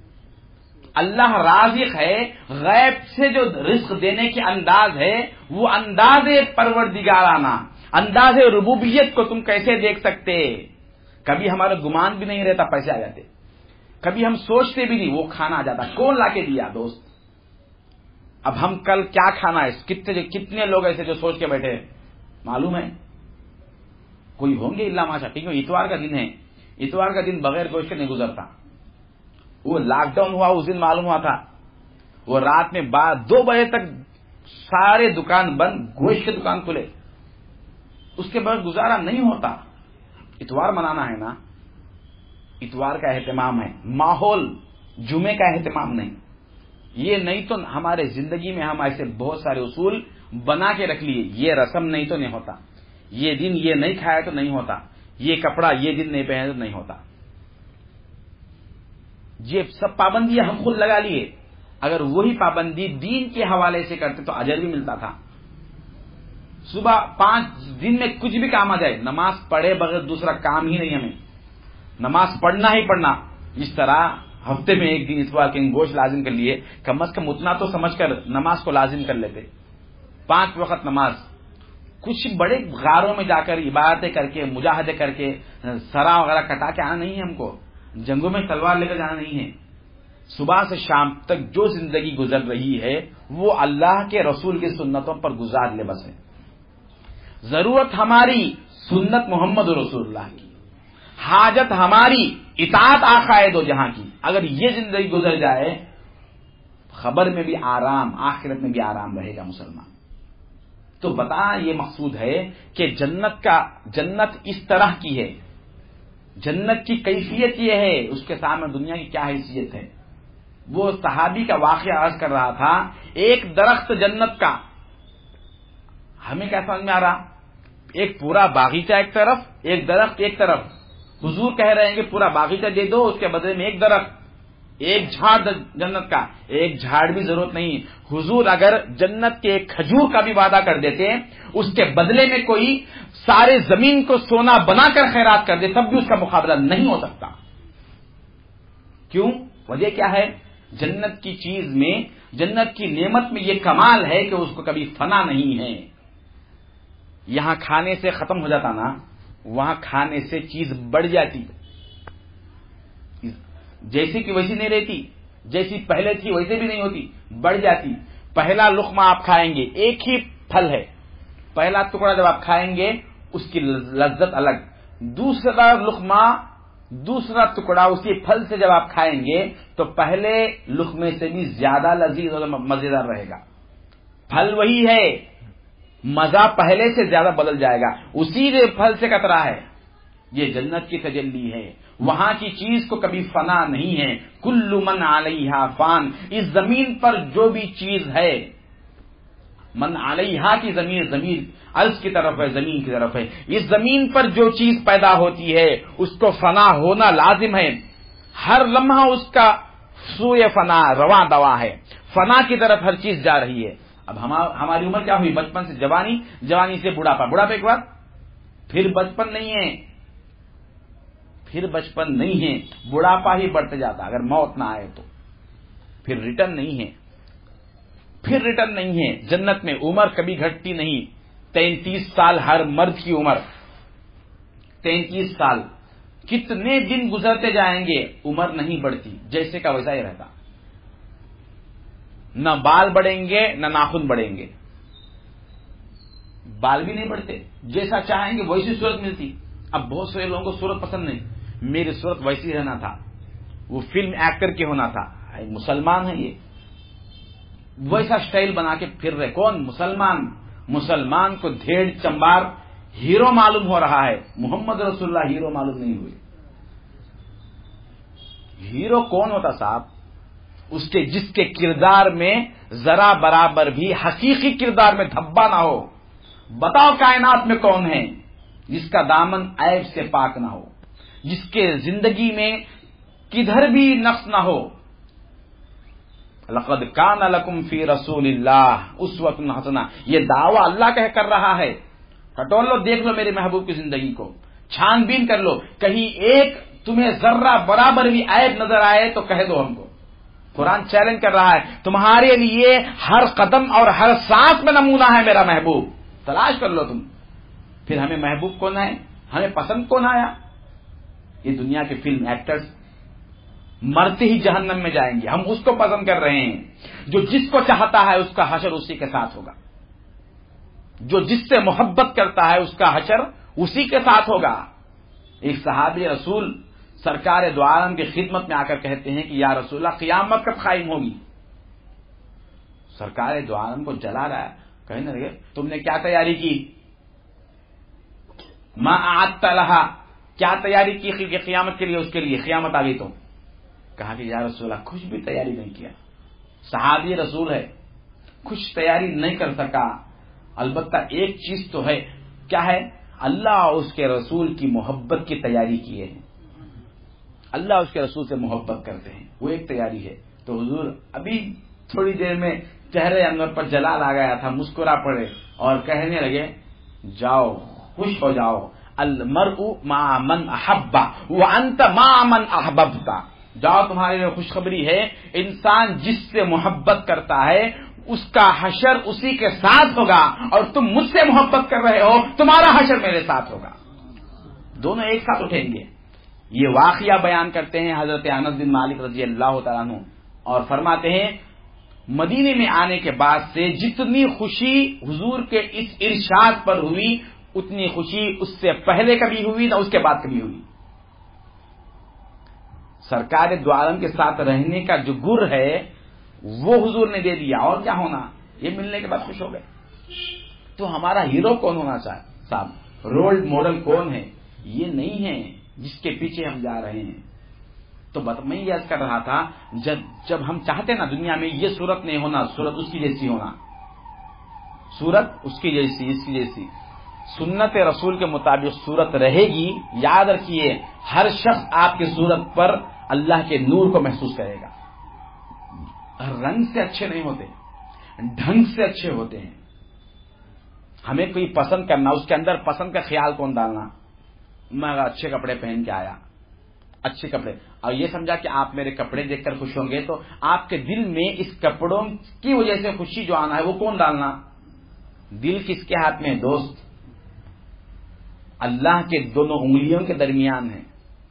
اللہ رازق ہے، غیب سے جو رزق دینے کے انداز ہے وہ انداز پروردگارانہ، انداز ربوبیت کو تم کیسے دیکھ سکتے؟ کبھی ہمارا گمان بھی نہیں رہتا پیسے آ جاتے، کبھی ہم سوچتے بھی نہیں وہ کھانا آ جاتا. کون لا کے دیا دوست؟ اب ہم کل کیا کھانا ہے، کتنے لوگ ایسے جو سوچ کے بیٹھے معلوم ہے؟ کوئی ہوں گے اللہ ماشاء. ٹھیک ہے اتوار کا دن ہے، اتوار کا دن بغیر گوشت کے نہیں گزرتا. وہ لاک ڈاؤن ہوا اس دن معلوم ہوا تھا، وہ رات میں 2 بجے تک سارے دکان بند، گوشت کے دکان کھلے، اس کے بعد گزارا نہیں ہوتا. اتوار منانا ہے نا، اتوار کا اہتمام ہے، ماحول جمعے کا اہتمام نہیں. یہ نہیں تو ہمارے زندگی میں ہم ایسے بہت سارے اصول بنا کے رکھ لیے، یہ رسم نہیں تو نہیں ہوتا، یہ دن یہ نہیں کھایا تو نہیں ہوتا، یہ کپڑا یہ دن نہیں پہنے تو نہیں ہوتا. یہ سب پابندیاں ہم خود لگا لیے. اگر وہی پابندی دین کے حوالے سے کرتے تو اجر بھی ملتا تھا. صبح 5 دن میں کچھ بھی کام آ جائے، نماز پڑھے بغیر دوسرا کام ہی نہیں، ہمیں نماز پڑھنا ہی پڑھنا. اس طرح ہفتے میں ایک دن اتوار کے گوشت لازم کر لیے، کم از کم اتنا تو سمجھ کر نماز کو لازم کر لیتے. 5 وقت نماز. کچھ بڑے غاروں میں جا کر عبادتیں کر کے، مجاہدے کر کے، سرا وغیرہ کٹا کے آنا نہیں ہے ہم کو، جنگوں میں تلوار لے کر جانا نہیں ہے. صبح سے شام تک جو زندگی گزر رہی ہے وہ اللہ کے رسول کی سنتوں پر گزار لے بس ہے. ضرورت ہماری سنت محمد رسول اللہ کی، حاجت ہماری اطاعت آقا دو جہاں کی. اگر یہ زندگی گزر جائے خبر میں بھی آرام، آخرت میں بھی آرام رہے گا مسلمان. تو بتا یہ مقصود ہے کہ جنت اس طرح کی ہے، جنت کی کیفیت یہ ہے، اس کے سامنے دنیا کی کیا حیثیت ہے. وہ صحابی کا واقعہ عرض کر رہا تھا، ایک درخت جنت کا، ہمیں کیا سمجھ میں آ رہا؟ ایک پورا باغیچہ ایک طرف، ایک درخت ایک طرف. حضور کہہ رہے ہیں کہ پورا باغیچہ دے دو، اس کے بدلے میں ایک درخت. ایک جھاڑ جنت کا، ایک جھاڑ بھی ضرورت نہیں. حضور اگر جنت کے ایک کھجور کا بھی وعدہ کر دیتے، اس کے بدلے میں کوئی سارے زمین کو سونا بنا کر خیرات کر دے، تب بھی اس کا مقابلہ نہیں ہو سکتا. کیوں؟ وجہ کیا ہے؟ جنت کی چیز میں، جنت کی نعمت میں یہ کمال ہے کہ اس کو کبھی فنا نہیں ہے. یہاں کھانے سے ختم ہو جاتا نا، وہاں کھانے سے چیز بڑھ جاتی، جیسی کی ویسی نہیں رہتی، جیسی پہلے تھی ویسے بھی نہیں ہوتی، بڑھ جاتی. پہلا لقمہ آپ کھائیں گے، ایک ہی پھل ہے، پہلا ٹکڑا جب آپ کھائیں گے اس کی لذت الگ. دوسرا لقمہ، دوسرا ٹکڑا اسی پھل سے جب آپ کھائیں گے تو پہلے لقمے سے بھی زیادہ لذیذ اور مزیدار رہے گا. پھل وہی ہے، مزہ پہلے سے زیادہ بدل جائے گا، اسی پھل سے کترا ہے. یہ جنت کی تجلی ہے. وہاں کی چیز کو کبھی فنا نہیں ہے. کل من علیہا فان، اس زمین پر جو بھی چیز ہے، من علیہا کی ضمیر عرض کی طرف ہے، زمین کی طرف ہے. اس زمین پر جو چیز پیدا ہوتی ہے اس کو فنا ہونا لازم ہے. ہر لمحہ اس کا سوئے فنا رواں دوا ہے، فنا کی طرف ہر چیز جا رہی ہے. اب ہماری عمر کیا ہوئی؟ بچپن سے جوانی، جوانی سے بڑھاپا، بڑھاپے کے بعد پھر بچپن نہیں ہے، پھر بچپن نہیں ہے، بڑھاپا ہی بڑھتے جاتا. اگر موت نہ آئے تو پھر ریٹرن نہیں ہے، پھر ریٹرن نہیں ہے. جنت میں عمر کبھی گھٹتی نہیں. 33 سال ہر مرد کی عمر، 33 سال. کتنے دن گزرتے جائیں گے عمر نہیں بڑھتی، جیسے کا ویسا ہی رہتا. نہ بال بڑھیں گے نہ ناخن بڑھیں گے، بال بھی نہیں بڑھتے، جیسا چاہیں گے ویسی صورت ملتی. اب بہت سے لوگوں کو صورت پسند نہیں، میری صورت ویسی رہنا تھا، وہ فلم ایکٹر کے ہونا تھا. مسلمان ہے یہ، ویسا سٹائل بنا کے پھر رہے. کون؟ مسلمان کو دھیڑ چمبار ہیرو معلوم ہو رہا ہے. محمد رسول اللہ ہیرو معلوم نہیں ہوئے. ہیرو کون ہوتا صاحب؟ اس کے جس کے کردار میں ذرا برابر بھی حقیقی کردار میں دھبا نہ ہو. بتاؤ کائنات میں کون ہے جس کا دامن عیب سے پاک نہ ہو، جس کے زندگی میں کدھر بھی نقص نہ ہو. لقد کان لکم فی رسول اللہ اسوۃ حسنہ، یہ دعویٰ اللہ کر رہا ہے. ٹٹول لو، دیکھ لو میرے محبوب کی زندگی کو، چھان بین کر لو، کہیں ایک تمہیں ذرہ برابر بھی عیب نظر آئے تو کہہ دو ہم کو. قرآن چیلنج کر رہا ہے، تمہارے لیے ہر قدم اور ہر سانس میں نمونہ ہے میرا محبوب. تلاش کر لو تم. پھر ہمیں محبوب کون ہے؟ ہمیں پسند کون آیا؟ یہ دنیا کے فلم ایکٹرز مرتے ہی جہنم میں جائیں گے. ہم اس کو پسند کر رہے ہیں جو جس کو چاہتا ہے اس کا حشر اسی کے ساتھ ہوگا، جو جس سے محبت کرتا ہے اس کا حشر اسی کے ساتھ ہوگا. ایک صحابی رسول سرکار دو عالم کی خدمت میں آ کر کہتے ہیں کہ یا رسول اللہ قیامت کب قائم ہوگی؟ سرکار دو عالم کو جلا رہا ہے. کہنے لگے تم نے کیا تیاری کی؟ ما اعدت لها، کیا تیاری کی قیامت کے لیے؟ اس کے لیے قیامت آ گئی تو کہا کہ یا رسول اللہ کچھ بھی تیاری نہیں کیا. صحابی رسول ہے، کچھ تیاری نہیں کر سکا. البتہ ایک چیز تو ہے، کیا ہے؟ اللہ اور اس کے رسول کی محبت کی تیاری کی ہے. اللہ اس کے رسول سے محبت کرتے ہیں، وہ ایک تیاری ہے. تو حضور ابھی تھوڑی دیر میں چہرے انور پر جلال آ گیا تھا، مسکرا پڑے اور کہنے لگے جاؤ خوش ہو جاؤ، المرء مع من احب وانت مع من احببت. جاؤ تمہارے لیے خوشخبری ہے، انسان جس سے محبت کرتا ہے اس کا حشر اسی کے ساتھ ہوگا، اور تم مجھ سے محبت کر رہے ہو، تمہارا حشر میرے ساتھ ہوگا. دونوں ایک ساتھ اٹھیں گے. یہ واقعہ بیان کرتے ہیں حضرت انس بن مالک رضی اللہ تعالیٰ عنہ، اور فرماتے ہیں مدینے میں آنے کے بعد سے جتنی خوشی حضور کے اس ارشاد پر ہوئی اتنی خوشی اس سے پہلے کبھی ہوئی نہ اس کے بعد کبھی ہوئی. سرکار دو عالم کے ساتھ رہنے کا جو گر ہے وہ حضور نے دے دیا، اور کیا ہونا؟ یہ ملنے کے بعد خوش ہو گئے. تو ہمارا ہیرو کون ہونا چاہے صاحب؟ رول ماڈل کون ہے؟ یہ نہیں ہے جس کے پیچھے ہم جا رہے ہیں. تو میں یاد کر رہا تھا جب ہم چاہتے نا دنیا میں یہ صورت نہیں ہونا، صورت اس کی جیسی ہونا، صورت اس کی جیسی، اس کی جیسی. سنت رسول کے مطابق صورت رہے گی. یاد رکھیے ہر شخص آپ کی صورت پر اللہ کے نور کو محسوس کرے گا. رنگ سے اچھے نہیں ہوتے، ڈھنگ سے اچھے ہوتے ہیں. ہمیں کوئی پسند کرنا، اس کے اندر پسند کا خیال کون ڈالنا. میں اچھے کپڑے پہن کے آیا، اچھے کپڑے، اور یہ سمجھا کہ آپ میرے کپڑے دیکھ کر خوش ہوں گے، تو آپ کے دل میں اس کپڑوں کی وجہ سے خوشی جو آنا ہے وہ کون ڈالنا. دل کس کے ہاتھ میں ہے دوست؟ اللہ کے دونوں انگلیوں کے درمیان ہے.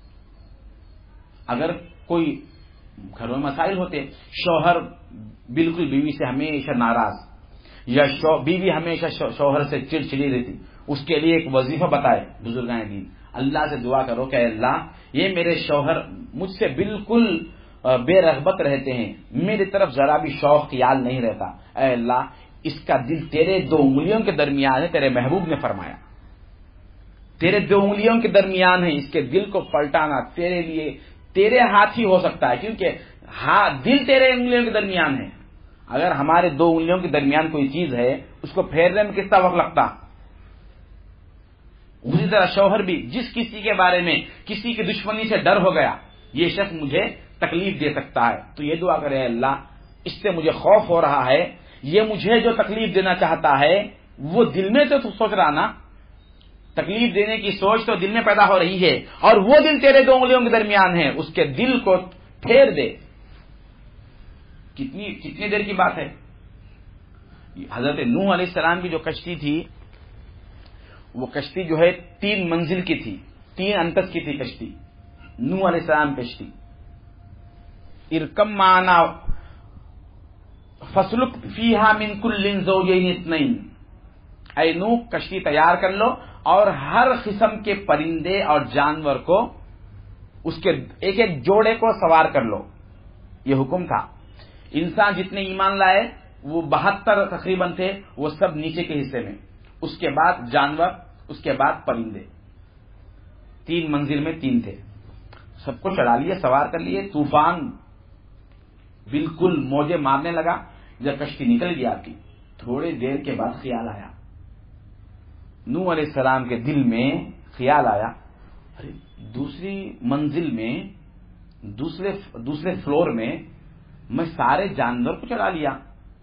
اگر کوئی گھروں میں مسائل ہوتے، شوہر بالکل بیوی سے ہمیشہ ناراض، یا بیوی ہمیشہ شوہر سے چڑچڑی رہتی، اس کے لیے ایک وظیفہ بتائے بزرگان دین، اللہ سے دعا کرو کہ اللہ یہ میرے شوہر مجھ سے بالکل بے رغبت رہتے ہیں، میری طرف ذرا بھی شوق خیال نہیں رہتا، اے اللہ اس کا دل تیرے دو انگلیوں کے درمیان ہے. تیرے محبوب نے فرمایا تیرے دو انگلیوں کے درمیان ہے، اس کے دل کو پلٹانا تیرے لیے تیرے ہاتھ ہی ہو سکتا ہے، کیونکہ دل تیرے انگلیوں کے درمیان ہے. اگر ہمارے دو انگلیوں کے درمیان کوئی چیز ہے، اس کو پھیرنے میں کتنا وقت لگتا. اسی طرح شوہر بھی جس کسی کے بارے میں کسی کی دشمنی سے ڈر ہو گیا، یہ شخص مجھے تکلیف دے سکتا ہے، تو یہ دعا کرے اللہ اس سے مجھے خوف ہو رہا ہے، یہ مجھے جو تکلیف دینا چاہتا ہے وہ دل میں تو سوچ رہا نا، تکلیف دینے کی سوچ تو دل میں پیدا ہو رہی ہے، اور وہ دل تیرے دو انگلیوں کے درمیان ہے، اس کے دل کو پھیر دے. کتنی دیر کی بات ہے. حضرت نوح علیہ السلام کی جو کشتی تھی، وہ کشتی جو ہے 3 منزل کی تھی، 3 انتس کی تھی کشتی، نوح علیہ السلام کشتی. ارکم معنا فسلک فیہا من کل زوجین اثنین، اے نوح کشتی تیار کر لو اور ہر قسم کے پرندے اور جانور کو، اس کے ایک ایک جوڑے کو سوار کر لو. یہ حکم تھا. انسان جتنے ایمان لائے وہ 72 تقریباً تھے، وہ سب نیچے کے حصے میں، اس کے بعد جانور، اس کے بعد پرندے. 3 منزل میں 3 تھے. سب کو چڑھا لیے، سوار کر لیے. طوفان بالکل موجے مارنے لگا. جب کشتی نکل گیا تھی، تھوڑی دیر کے بعد خیال آیا، نوح علیہ السلام کے دل میں خیال آیا، ارے دوسری منزل میں، دوسرے فلور میں میں سارے جانور کو چڑھا لیا،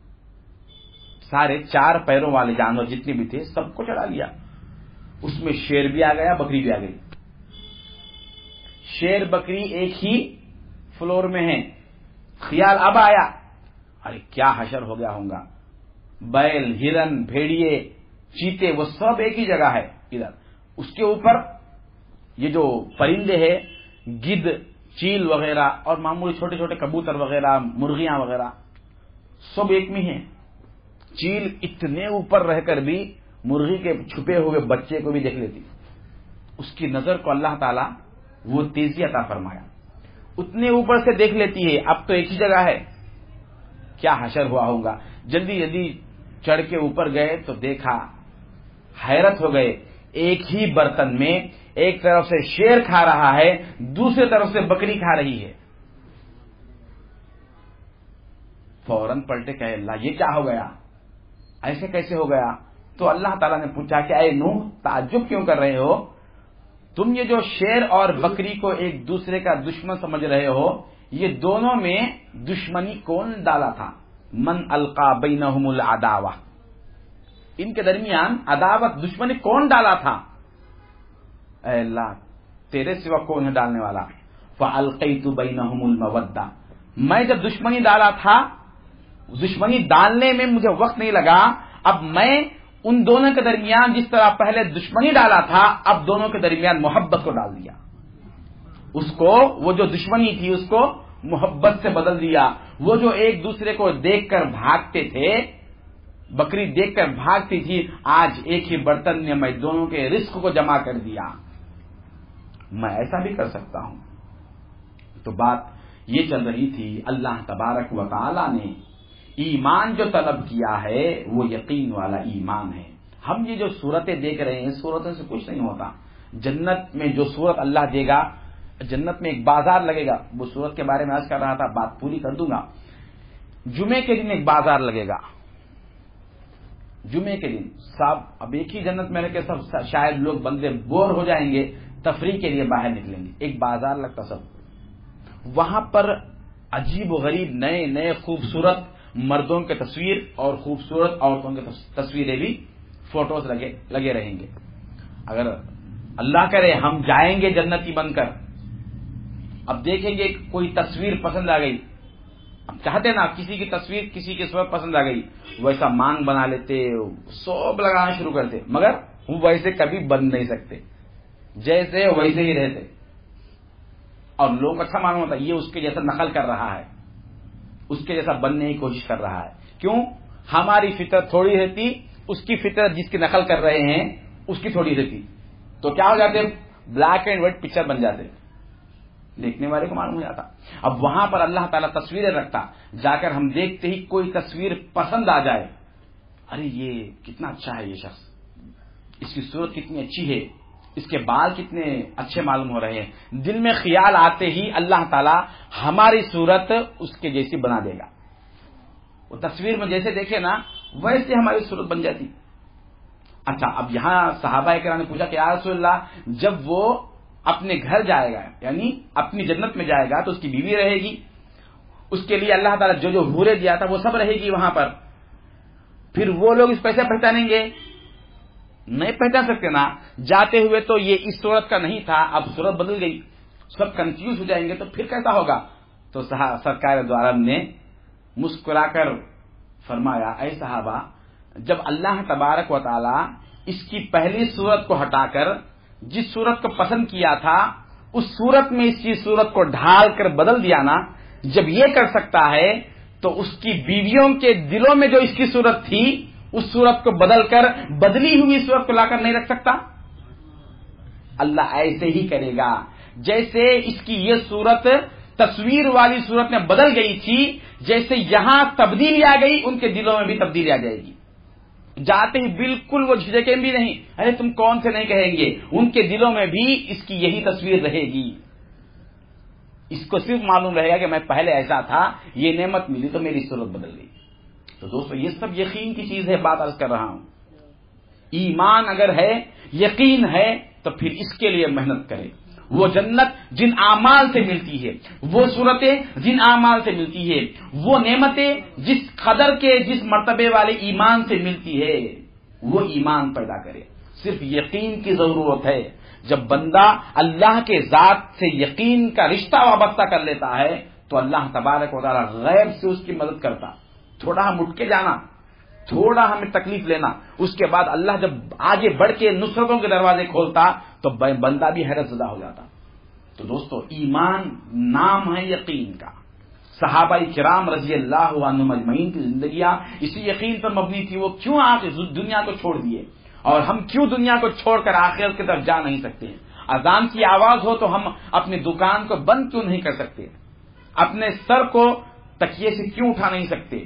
سارے 4 پیروں والے جانور جتنے بھی تھے سب کو چڑھا لیا. اس میں شیر بھی آ گیا، بکری بھی آ گئی. شیر بکری ایک ہی فلور میں ہیں. خیال اب آیا، ارے کیا حشر ہو گیا ہوگا، بیل، ہرن، بھیڑیے، چیتے، وہ سب ایک ہی جگہ ہے ادھر. اس کے اوپر یہ جو پرندے ہیں، گدھ، چیل وغیرہ، اور معمولی چھوٹے چھوٹے کبوتر وغیرہ، مرغیاں وغیرہ، سب ایک میں ہیں. چیل اتنے اوپر رہ کر بھی مرغی کے چھپے ہوئے بچے کو بھی دیکھ لیتی. اس کی نظر کو اللہ تعالیٰ وہ تیزی عطا فرمایا، اتنے اوپر سے دیکھ لیتی ہے. اب تو ایک ہی جگہ ہے، کیا حشر ہوا ہوگا. جلدی جلدی چڑھ کے اوپر گئے تو دیکھا، حیرت ہو گئے، ایک ہی برتن میں ایک طرف سے شیر کھا رہا ہے، دوسری طرف سے بکری کھا رہی ہے. فوراً پلٹے کہ اللہ یہ کیا ہو گیا، ایسے کیسے ہو گیا. تو اللہ تعالیٰ نے پوچھا کہ اے نوح تعجب کیوں کر رہے ہو، تم یہ جو شیر اور بکری کو ایک دوسرے کا دشمن سمجھ رہے ہو، یہ دونوں میں دشمنی کون ڈالا تھا. من القا بینہم العداوہ، ان کے درمیان عداوت، دشمنی کون ڈالا تھا. اے اللہ تیرے سوا کون ہے ڈالنے والا. فالقیت بینہم المودہ، میں جب دشمنی ڈالا تھا، دشمنی ڈالنے میں مجھے وقت نہیں لگا، اب میں ان دونوں کے درمیان جس طرح پہلے دشمنی ڈالا تھا، اب دونوں کے درمیان محبت کو ڈال دیا. اس کو، وہ جو دشمنی تھی اس کو محبت سے بدل دیا. وہ جو ایک دوسرے کو دیکھ کر بھاگتے تھے، بکری دیکھ کر بھاگتی تھی، آج ایک ہی برتن میں میں دونوں کے رزق کو جمع کر دیا. میں ایسا بھی کر سکتا ہوں. تو بات یہ چل رہی تھی، اللہ تبارک و تعالی نے ایمان جو طلب کیا ہے وہ یقین والا ایمان ہے. ہم یہ جو صورتیں دیکھ رہے ہیں، صورتوں سے کچھ نہیں ہوتا. جنت میں جو صورت اللہ دے گا، جنت میں ایک بازار لگے گا، وہ صورت کے بارے میں عرض کر رہا تھا، بات پوری کر دوں گا. جمعے کے دن ایک بازار لگے گا، جمعے کے دن. سب اب ایک ہی جنت میں رہ کے سب شاید لوگ بندے بور ہو جائیں گے، تفریح کے لیے باہر نکلیں گے. ایک بازار لگتا سب، وہاں پر عجیب و غریب نئے نئے خوبصورت مردوں کے تصویر اور خوبصورت عورتوں کے تصویریں بھی فوٹوز لگے رہیں گے. اگر اللہ کرے ہم جائیں گے جنتی بن کر, اب دیکھیں گے کوئی تصویر پسند آ گئی, اب چاہتے نا کسی کی تصویر کسی کی صورت پسند آ گئی, ویسا مانگ بنا لیتے, سوب لگانا شروع کرتے, مگر وہ ویسے کبھی بن نہیں سکتے, جیسے ویسے ہی رہتے. اور لوگ اچھا معلوم ہوتا یہ اس کے جیسا نقل کر رہا ہے, اس کے جیسا بننے کی کوشش کر رہا ہے. کیوں؟ ہماری فطرت تھوڑی رہتی, اس کی فطرت جس کی نقل کر رہے ہیں اس کی تھوڑی رہتی, تو کیا ہو جاتے, بلیک اینڈ وائٹ پکچر بن جاتے, دیکھنے والے کو معلوم ہو جاتا. اب وہاں پر اللہ تعالیٰ تصویریں رکھتا, جا کر ہم دیکھتے ہی کوئی تصویر پسند آ جائے, ارے یہ کتنا اچھا ہے, یہ شخص, اس کی صورت کتنی اچھی ہے, اس کے بال کتنے اچھے معلوم ہو رہے ہیں, دل میں خیال آتے ہی اللہ تعالیٰ ہماری صورت اس کے جیسی بنا دے گا. وہ تصویر میں جیسے دیکھے نا ویسے ہماری صورت بن جاتی. اچھا, اب یہاں صحابہ کرام نے پوچھا کہ یا رسول اللہ, جب وہ اپنے گھر جائے گا یعنی اپنی جنت میں جائے گا تو اس کی بیوی رہے گی, اس کے لیے اللہ تعالیٰ جو حوریں دیا تھا وہ سب رہے گی وہاں پر, پھر وہ لوگ اس پیسے پہچانیں گے؟ نہیں پہچان سکتے نا, جاتے ہوئے تو یہ اس صورت کا نہیں تھا, اب صورت بدل گئی, سب کنفیوز ہو جائیں گے, تو پھر کیسا ہوگا؟ تو سرکار دو عالم نے مسکرا کر فرمایا, اے صحابہ, جب اللہ تبارک و تعالی اس کی پہلی صورت کو ہٹا کر جس صورت کو پسند کیا تھا اس صورت میں اس کی صورت کو ڈھال کر بدل دیا نا, جب یہ کر سکتا ہے تو اس کی بیویوں کے دلوں میں جو اس کی صورت تھی اس صورت کو بدل کر بدلی ہوئی صورت کو لا کر نہیں رکھ سکتا؟ اللہ ایسے ہی کرے گا جیسے اس کی یہ صورت تصویر والی صورت میں بدل گئی تھی, جیسے یہاں تبدیلی آ گئی ان کے دلوں میں بھی تبدیلی آ جائے گی. جاتے ہی بالکل وہ جھجکیں بھی نہیں, ارے تم کون سے نہیں کہیں گے, ان کے دلوں میں بھی اس کی یہی تصویر رہے گی. اس کو صرف معلوم رہے گا کہ میں پہلے ایسا تھا, یہ نعمت ملی تو میری صورت بدل گئی. تو دوستو یہ سب یقین کی چیز ہے, بات عرض کر رہا ہوں. ایمان اگر ہے, یقین ہے, تو پھر اس کے لیے محنت کرے. وہ جنت جن اعمال سے ملتی ہے, وہ صورتیں جن اعمال سے ملتی ہے, وہ نعمتیں جس قدر کے جس مرتبے والے ایمان سے ملتی ہے, وہ ایمان پیدا کرے. صرف یقین کی ضرورت ہے. جب بندہ اللہ کے ذات سے یقین کا رشتہ وابستہ کر لیتا ہے تو اللہ تبارک و تعالی غیب سے اس کی مدد کرتا. تھوڑا ہم اٹھ کے جانا, تھوڑا ہمیں تکلیف لینا, اس کے بعد اللہ جب آگے بڑھ کے نصرتوں کے دروازے کھولتا تو بندہ بھی حیرت زدہ ہو جاتا. تو دوستو ایمان نام ہے یقین کا. صحابہ کرام رضی اللہ عنہم اجمعین کی زندگیاں اسی یقین پر مبنی تھی. وہ کیوں دنیا کو چھوڑ دیے, اور ہم کیوں دنیا کو چھوڑ کر آخرت کی طرف جا نہیں سکتے؟ اذان کی آواز ہو تو ہم اپنی دکان کو بند کیوں نہیں کر سکتے؟ اپنے سر کو تکیے سے کیوں اٹھا نہیں سکتے؟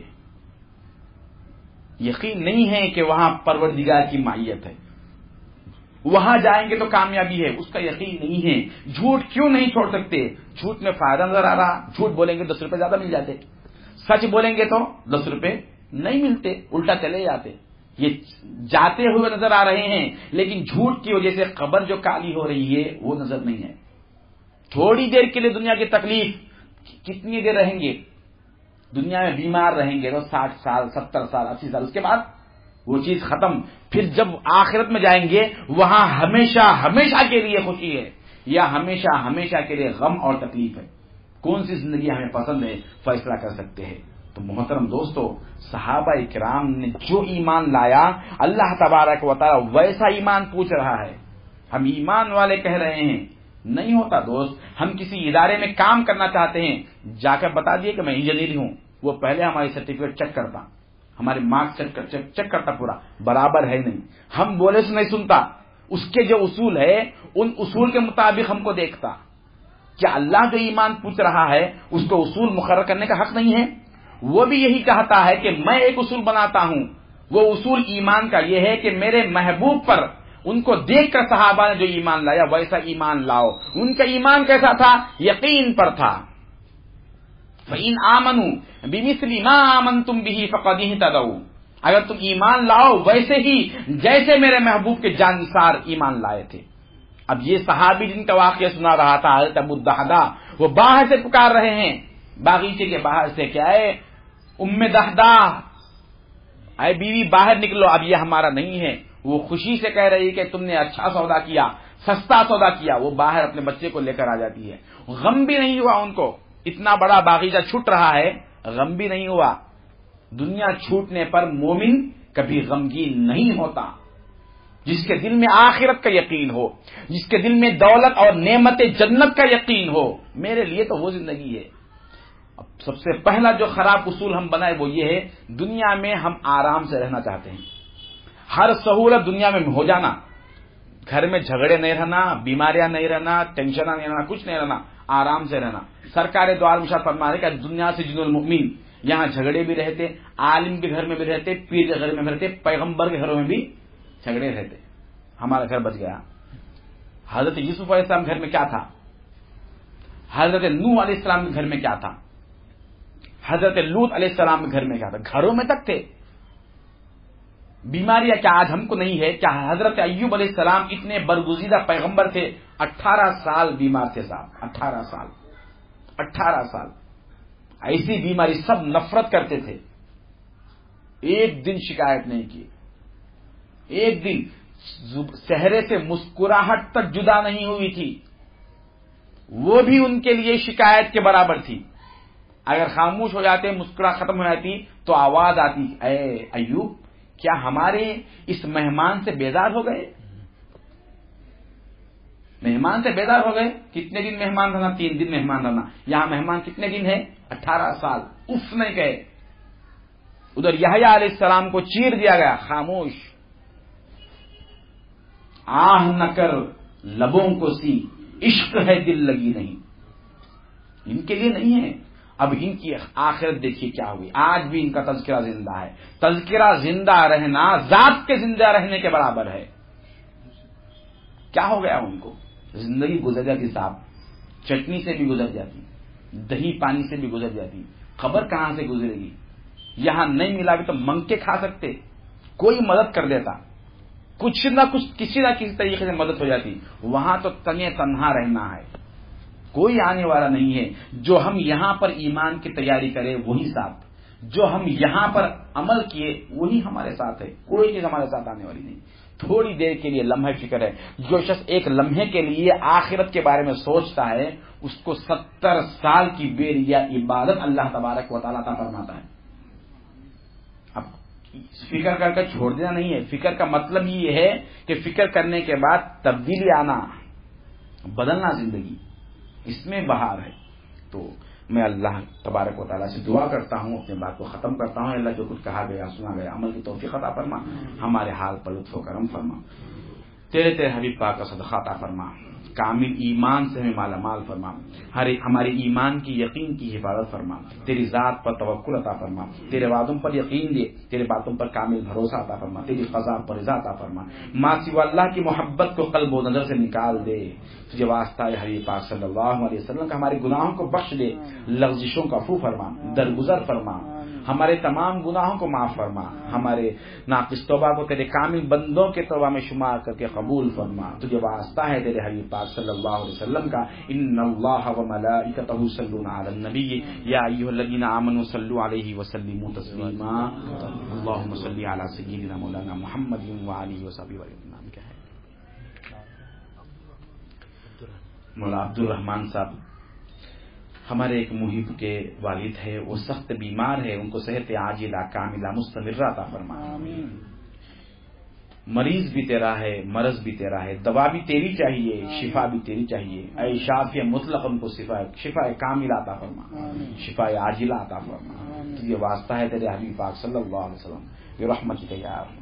یقین نہیں ہے کہ وہاں پروردگار کی معیت ہے, وہاں جائیں گے تو کامیابی ہے, اس کا یقین نہیں ہے. جھوٹ کیوں نہیں چھوڑ سکتے؟ جھوٹ میں فائدہ نظر آ رہا, جھوٹ بولیں گے 10 روپے زیادہ مل جاتے, سچ بولیں گے تو 10 روپے نہیں ملتے, الٹا چلے جاتے. یہ جاتے ہوئے نظر آ رہے ہیں, لیکن جھوٹ کی وجہ سے قبر جو کالی ہو رہی ہے وہ نظر نہیں ہے. تھوڑی دیر کے لیے دنیا کی تکلیف, کتنی دیر رہیں گے دنیا میں؟ بیمار رہیں گے تو 60 سال 70 سال 80 سال, اس کے بعد وہ چیز ختم. پھر جب آخرت میں جائیں گے وہاں ہمیشہ ہمیشہ کے لیے خوشی ہے یا ہمیشہ ہمیشہ کے لیے غم اور تکلیف ہے. کون سی زندگی ہمیں پسند ہے, فیصلہ کر سکتے ہیں. تو محترم دوستو, صحابہ کرام نے جو ایمان لایا اللہ تبارک و تعالی ویسا ایمان پوچھ رہا ہے. ہم ایمان والے کہہ رہے ہیں, نہیں ہوتا دوست. ہم کسی ادارے میں کام کرنا چاہتے ہیں, جا کر بتا دیے کہ میں انجینئر ہوں, وہ پہلے ہماری سرٹیفکیٹ چیک کرتا, ہمارے مارکس چیک کرتا, پورا برابر ہے نہیں, ہم بولے سے نہیں سنتا, اس کے جو اصول ہے ان اصول کے مطابق ہم کو دیکھتا. کیا اللہ جو ایمان پوچھ رہا ہے اس کو اصول مقرر کرنے کا حق نہیں ہے؟ وہ بھی یہی چاہتا ہے کہ میں ایک اصول بناتا ہوں. وہ اصول ایمان کا یہ ہے کہ میرے محبوب پر ان کو دیکھ کر صحابہ نے جو ایمان لایا ویسا ایمان لاؤ. ان کا ایمان کیسا تھا؟ یقین پر تھا. فَإِنْ آمَنُوا بِمِثْلِ مَا آمَنْتُمْ بِهِ فَقَدِ اهْتَدَوْا. اگر تم ایمان لاؤ ویسے ہی جیسے میرے محبوب کے جانثار ایمان لائے تھے اب یہ صحابی جن کا واقعہ سنا رہا تھا حضرت ابو الدحداء، وہ باہر سے پکار رہے ہیں، باغیچے کے باہر سے، کیا ہے ام دحداء، اے بیوی باہر نکلو، اب یہ ہمارا نہیں ہے۔ وہ خوشی سے کہہ رہی کہ تم نے اچھا سودا کیا، سستا سودا کیا۔ وہ باہر اپنے بچے کو لے کر آ جاتی ہے، غم بھی نہیں ہوا ان کو، اتنا بڑا باغیچہ چھوٹ رہا ہے، غم بھی نہیں ہوا۔ دنیا چھوٹنے پر مومن کبھی غمگین نہیں ہوتا۔ جس کے دل میں آخرت کا یقین ہو، جس کے دل میں دولت اور نعمت جنت کا یقین ہو، میرے لیے تو وہ زندگی ہے۔ اب سب سے پہلا جو خراب اصول ہم بنائے وہ یہ ہے، دنیا میں ہم آرام سے رہنا چاہتے ہیں، ہر سہولت دنیا میں ہو جانا، گھر میں جھگڑے نہیں رہنا، بیماریاں نہیں رہنا، ٹینشن نہیں رہنا، کچھ نہیں رہنا، آرام سے رہنا۔ سرکار دو عالم ارشاد فرما رہے کہ دنیا سے جن المؤمن، یہاں جھگڑے بھی رہتے، عالم کے گھر میں بھی رہتے، پیر کے گھر میں بھی رہتے، پیغمبر کے گھروں میں بھی جھگڑے رہتے۔ ہمارا گھر بچ گیا۔ حضرت یوسف علیہ السلام گھر میں کیا تھا، حضرت نوح علیہ السلام کے گھر میں کیا تھا، حضرت لوط علیہ السلام کے گھر میں کیا تھا، گھروں میں تک تھے۔ بیماریاں کیا آج ہم کو نہیں ہے؟ کیا حضرت ایوب علیہ السلام اتنے برگزیدہ پیغمبر تھے، 18 سال بیمار تھے صاحب، 18 سال ایسی بیماری، سب نفرت کرتے تھے، ایک دن شکایت نہیں کی، ایک دن چہرے سے مسکراہٹ تک جدا نہیں ہوئی تھی، وہ بھی ان کے لیے شکایت کے برابر تھی۔ اگر خاموش ہو جاتے، مسکرا ختم ہو جاتی تو آواز آتی، اے ایوب کیا ہمارے اس مہمان سے بیزار ہو گئے؟ مہمان سے بیزار ہو گئے؟ کتنے دن مہمان رہنا؟ 3 دن مہمان رہنا۔ یہاں مہمان کتنے دن ہے؟ 18 سال۔ اف نہیں کہے۔ ادھر یحییٰ علیہ السلام کو چیر دیا گیا، خاموش، آہ نہ کر لبوں کو سی، عشق ہے دل لگی نہیں، ان کے لیے نہیں ہے۔ اب ان کی آخرت دیکھیے کیا ہوئی، آج بھی ان کا تذکرہ زندہ ہے۔ تذکرہ زندہ رہنا ذات کے زندہ رہنے کے برابر ہے۔ کیا ہو گیا ان کو؟ زندگی گزر جاتی صاحب، چٹنی سے بھی گزر جاتی، دہی پانی سے بھی گزر جاتی، خبر کہاں سے گزرے گی؟ یہاں نہیں ملا بھی تو منگ کے کھا سکتے، کوئی مدد کر دیتا، کچھ نہ کچھ کسی نہ کسی طریقے سے مدد ہو جاتی۔ وہاں تو تنہے تنہا رہنا ہے، کوئی آنے والا نہیں ہے۔ جو ہم یہاں پر ایمان کی تیاری کرے وہی ساتھ، جو ہم یہاں پر عمل کیے وہی ہمارے ساتھ ہے، کوئی چیز ہمارے ساتھ آنے والی نہیں۔ تھوڑی دیر کے لیے لمحہ فکر ہے، جو شخص ایک لمحے کے لیے آخرت کے بارے میں سوچتا ہے اس کو 70 سال کی بے ریا عبادت اللہ تبارک و تعالیٰ عطا فرماتا ہے۔ اب فکر کر کے چھوڑ دینا نہیں ہے، فکر کا مطلب یہ ہے کہ فکر کرنے کے بعد تبدیلی آنا، بدلنا زندگی، اس میں بہار ہے۔ تو میں اللہ تبارک و تعالیٰ سے دعا کرتا ہوں، اپنے بات کو ختم کرتا ہوں۔ اللہ جو کچھ کہا گیا سنا گیا عمل کی توفیق عطا فرما، ہمارے حال پر لطف و کرم فرما، تیرے حبیب پاک کا صدقہ عطا فرما، کامل ایمان سے ہمیں مالا مال فرما، ہمارے ایمان کی یقین کی حفاظت فرما، تیری ذات پر توکل عطا فرما، تیرے وعدوں پر یقین دے، تیرے باتوں پر کامل بھروسہ عطا فرما، تیری قضا پر رضا عطا فرما، ما سوى اللہ کی محبت کو قلب و نظر سے نکال دے، تجھے واسطہ ہے حبیب پاک صلی اللہ علیہ وسلم کا ہمارے گناہوں کو بخش دے، لغزشوں کا عفو فرما، درگزر فرما، ہمارے تمام گناہوں کو معاف فرما، ہمارے ناقص توبہ کو تیرے کامل بندوں کے توبہ میں شمار کر کے قبول فرما۔ تجھے واسطہ ہے تیرے حبیب پاک صلی اللہ علیہ وسلم کا، ان اللہ وملائکتہ یصلون علی النبی یا ایھا الذین آمنوا صلوا علیہ وسلموا تسلیما، اللهم صل علی سیدنا مولانا محمد وعلى وصحبہ وسلم۔ کیا ہے مولانا عبد الرحمان صاحب ہمارے ایک محب کے والد ہے، وہ سخت بیمار ہے، ان کو صحت عاجلہ کاملہ مستمرہ عطا فرما۔ مریض بھی تیرا ہے، مرض بھی تیرا ہے، دوا بھی تیری چاہیے، شفا بھی تیری چاہیے، اے شافی مطلق ان کو شفا کاملہ عطا فرما، شفا عاجلہ عطا فرما۔ یہ واسطہ ہے تیرے حبیب پاک صلی اللہ علیہ وسلم برحمتک یا ارحم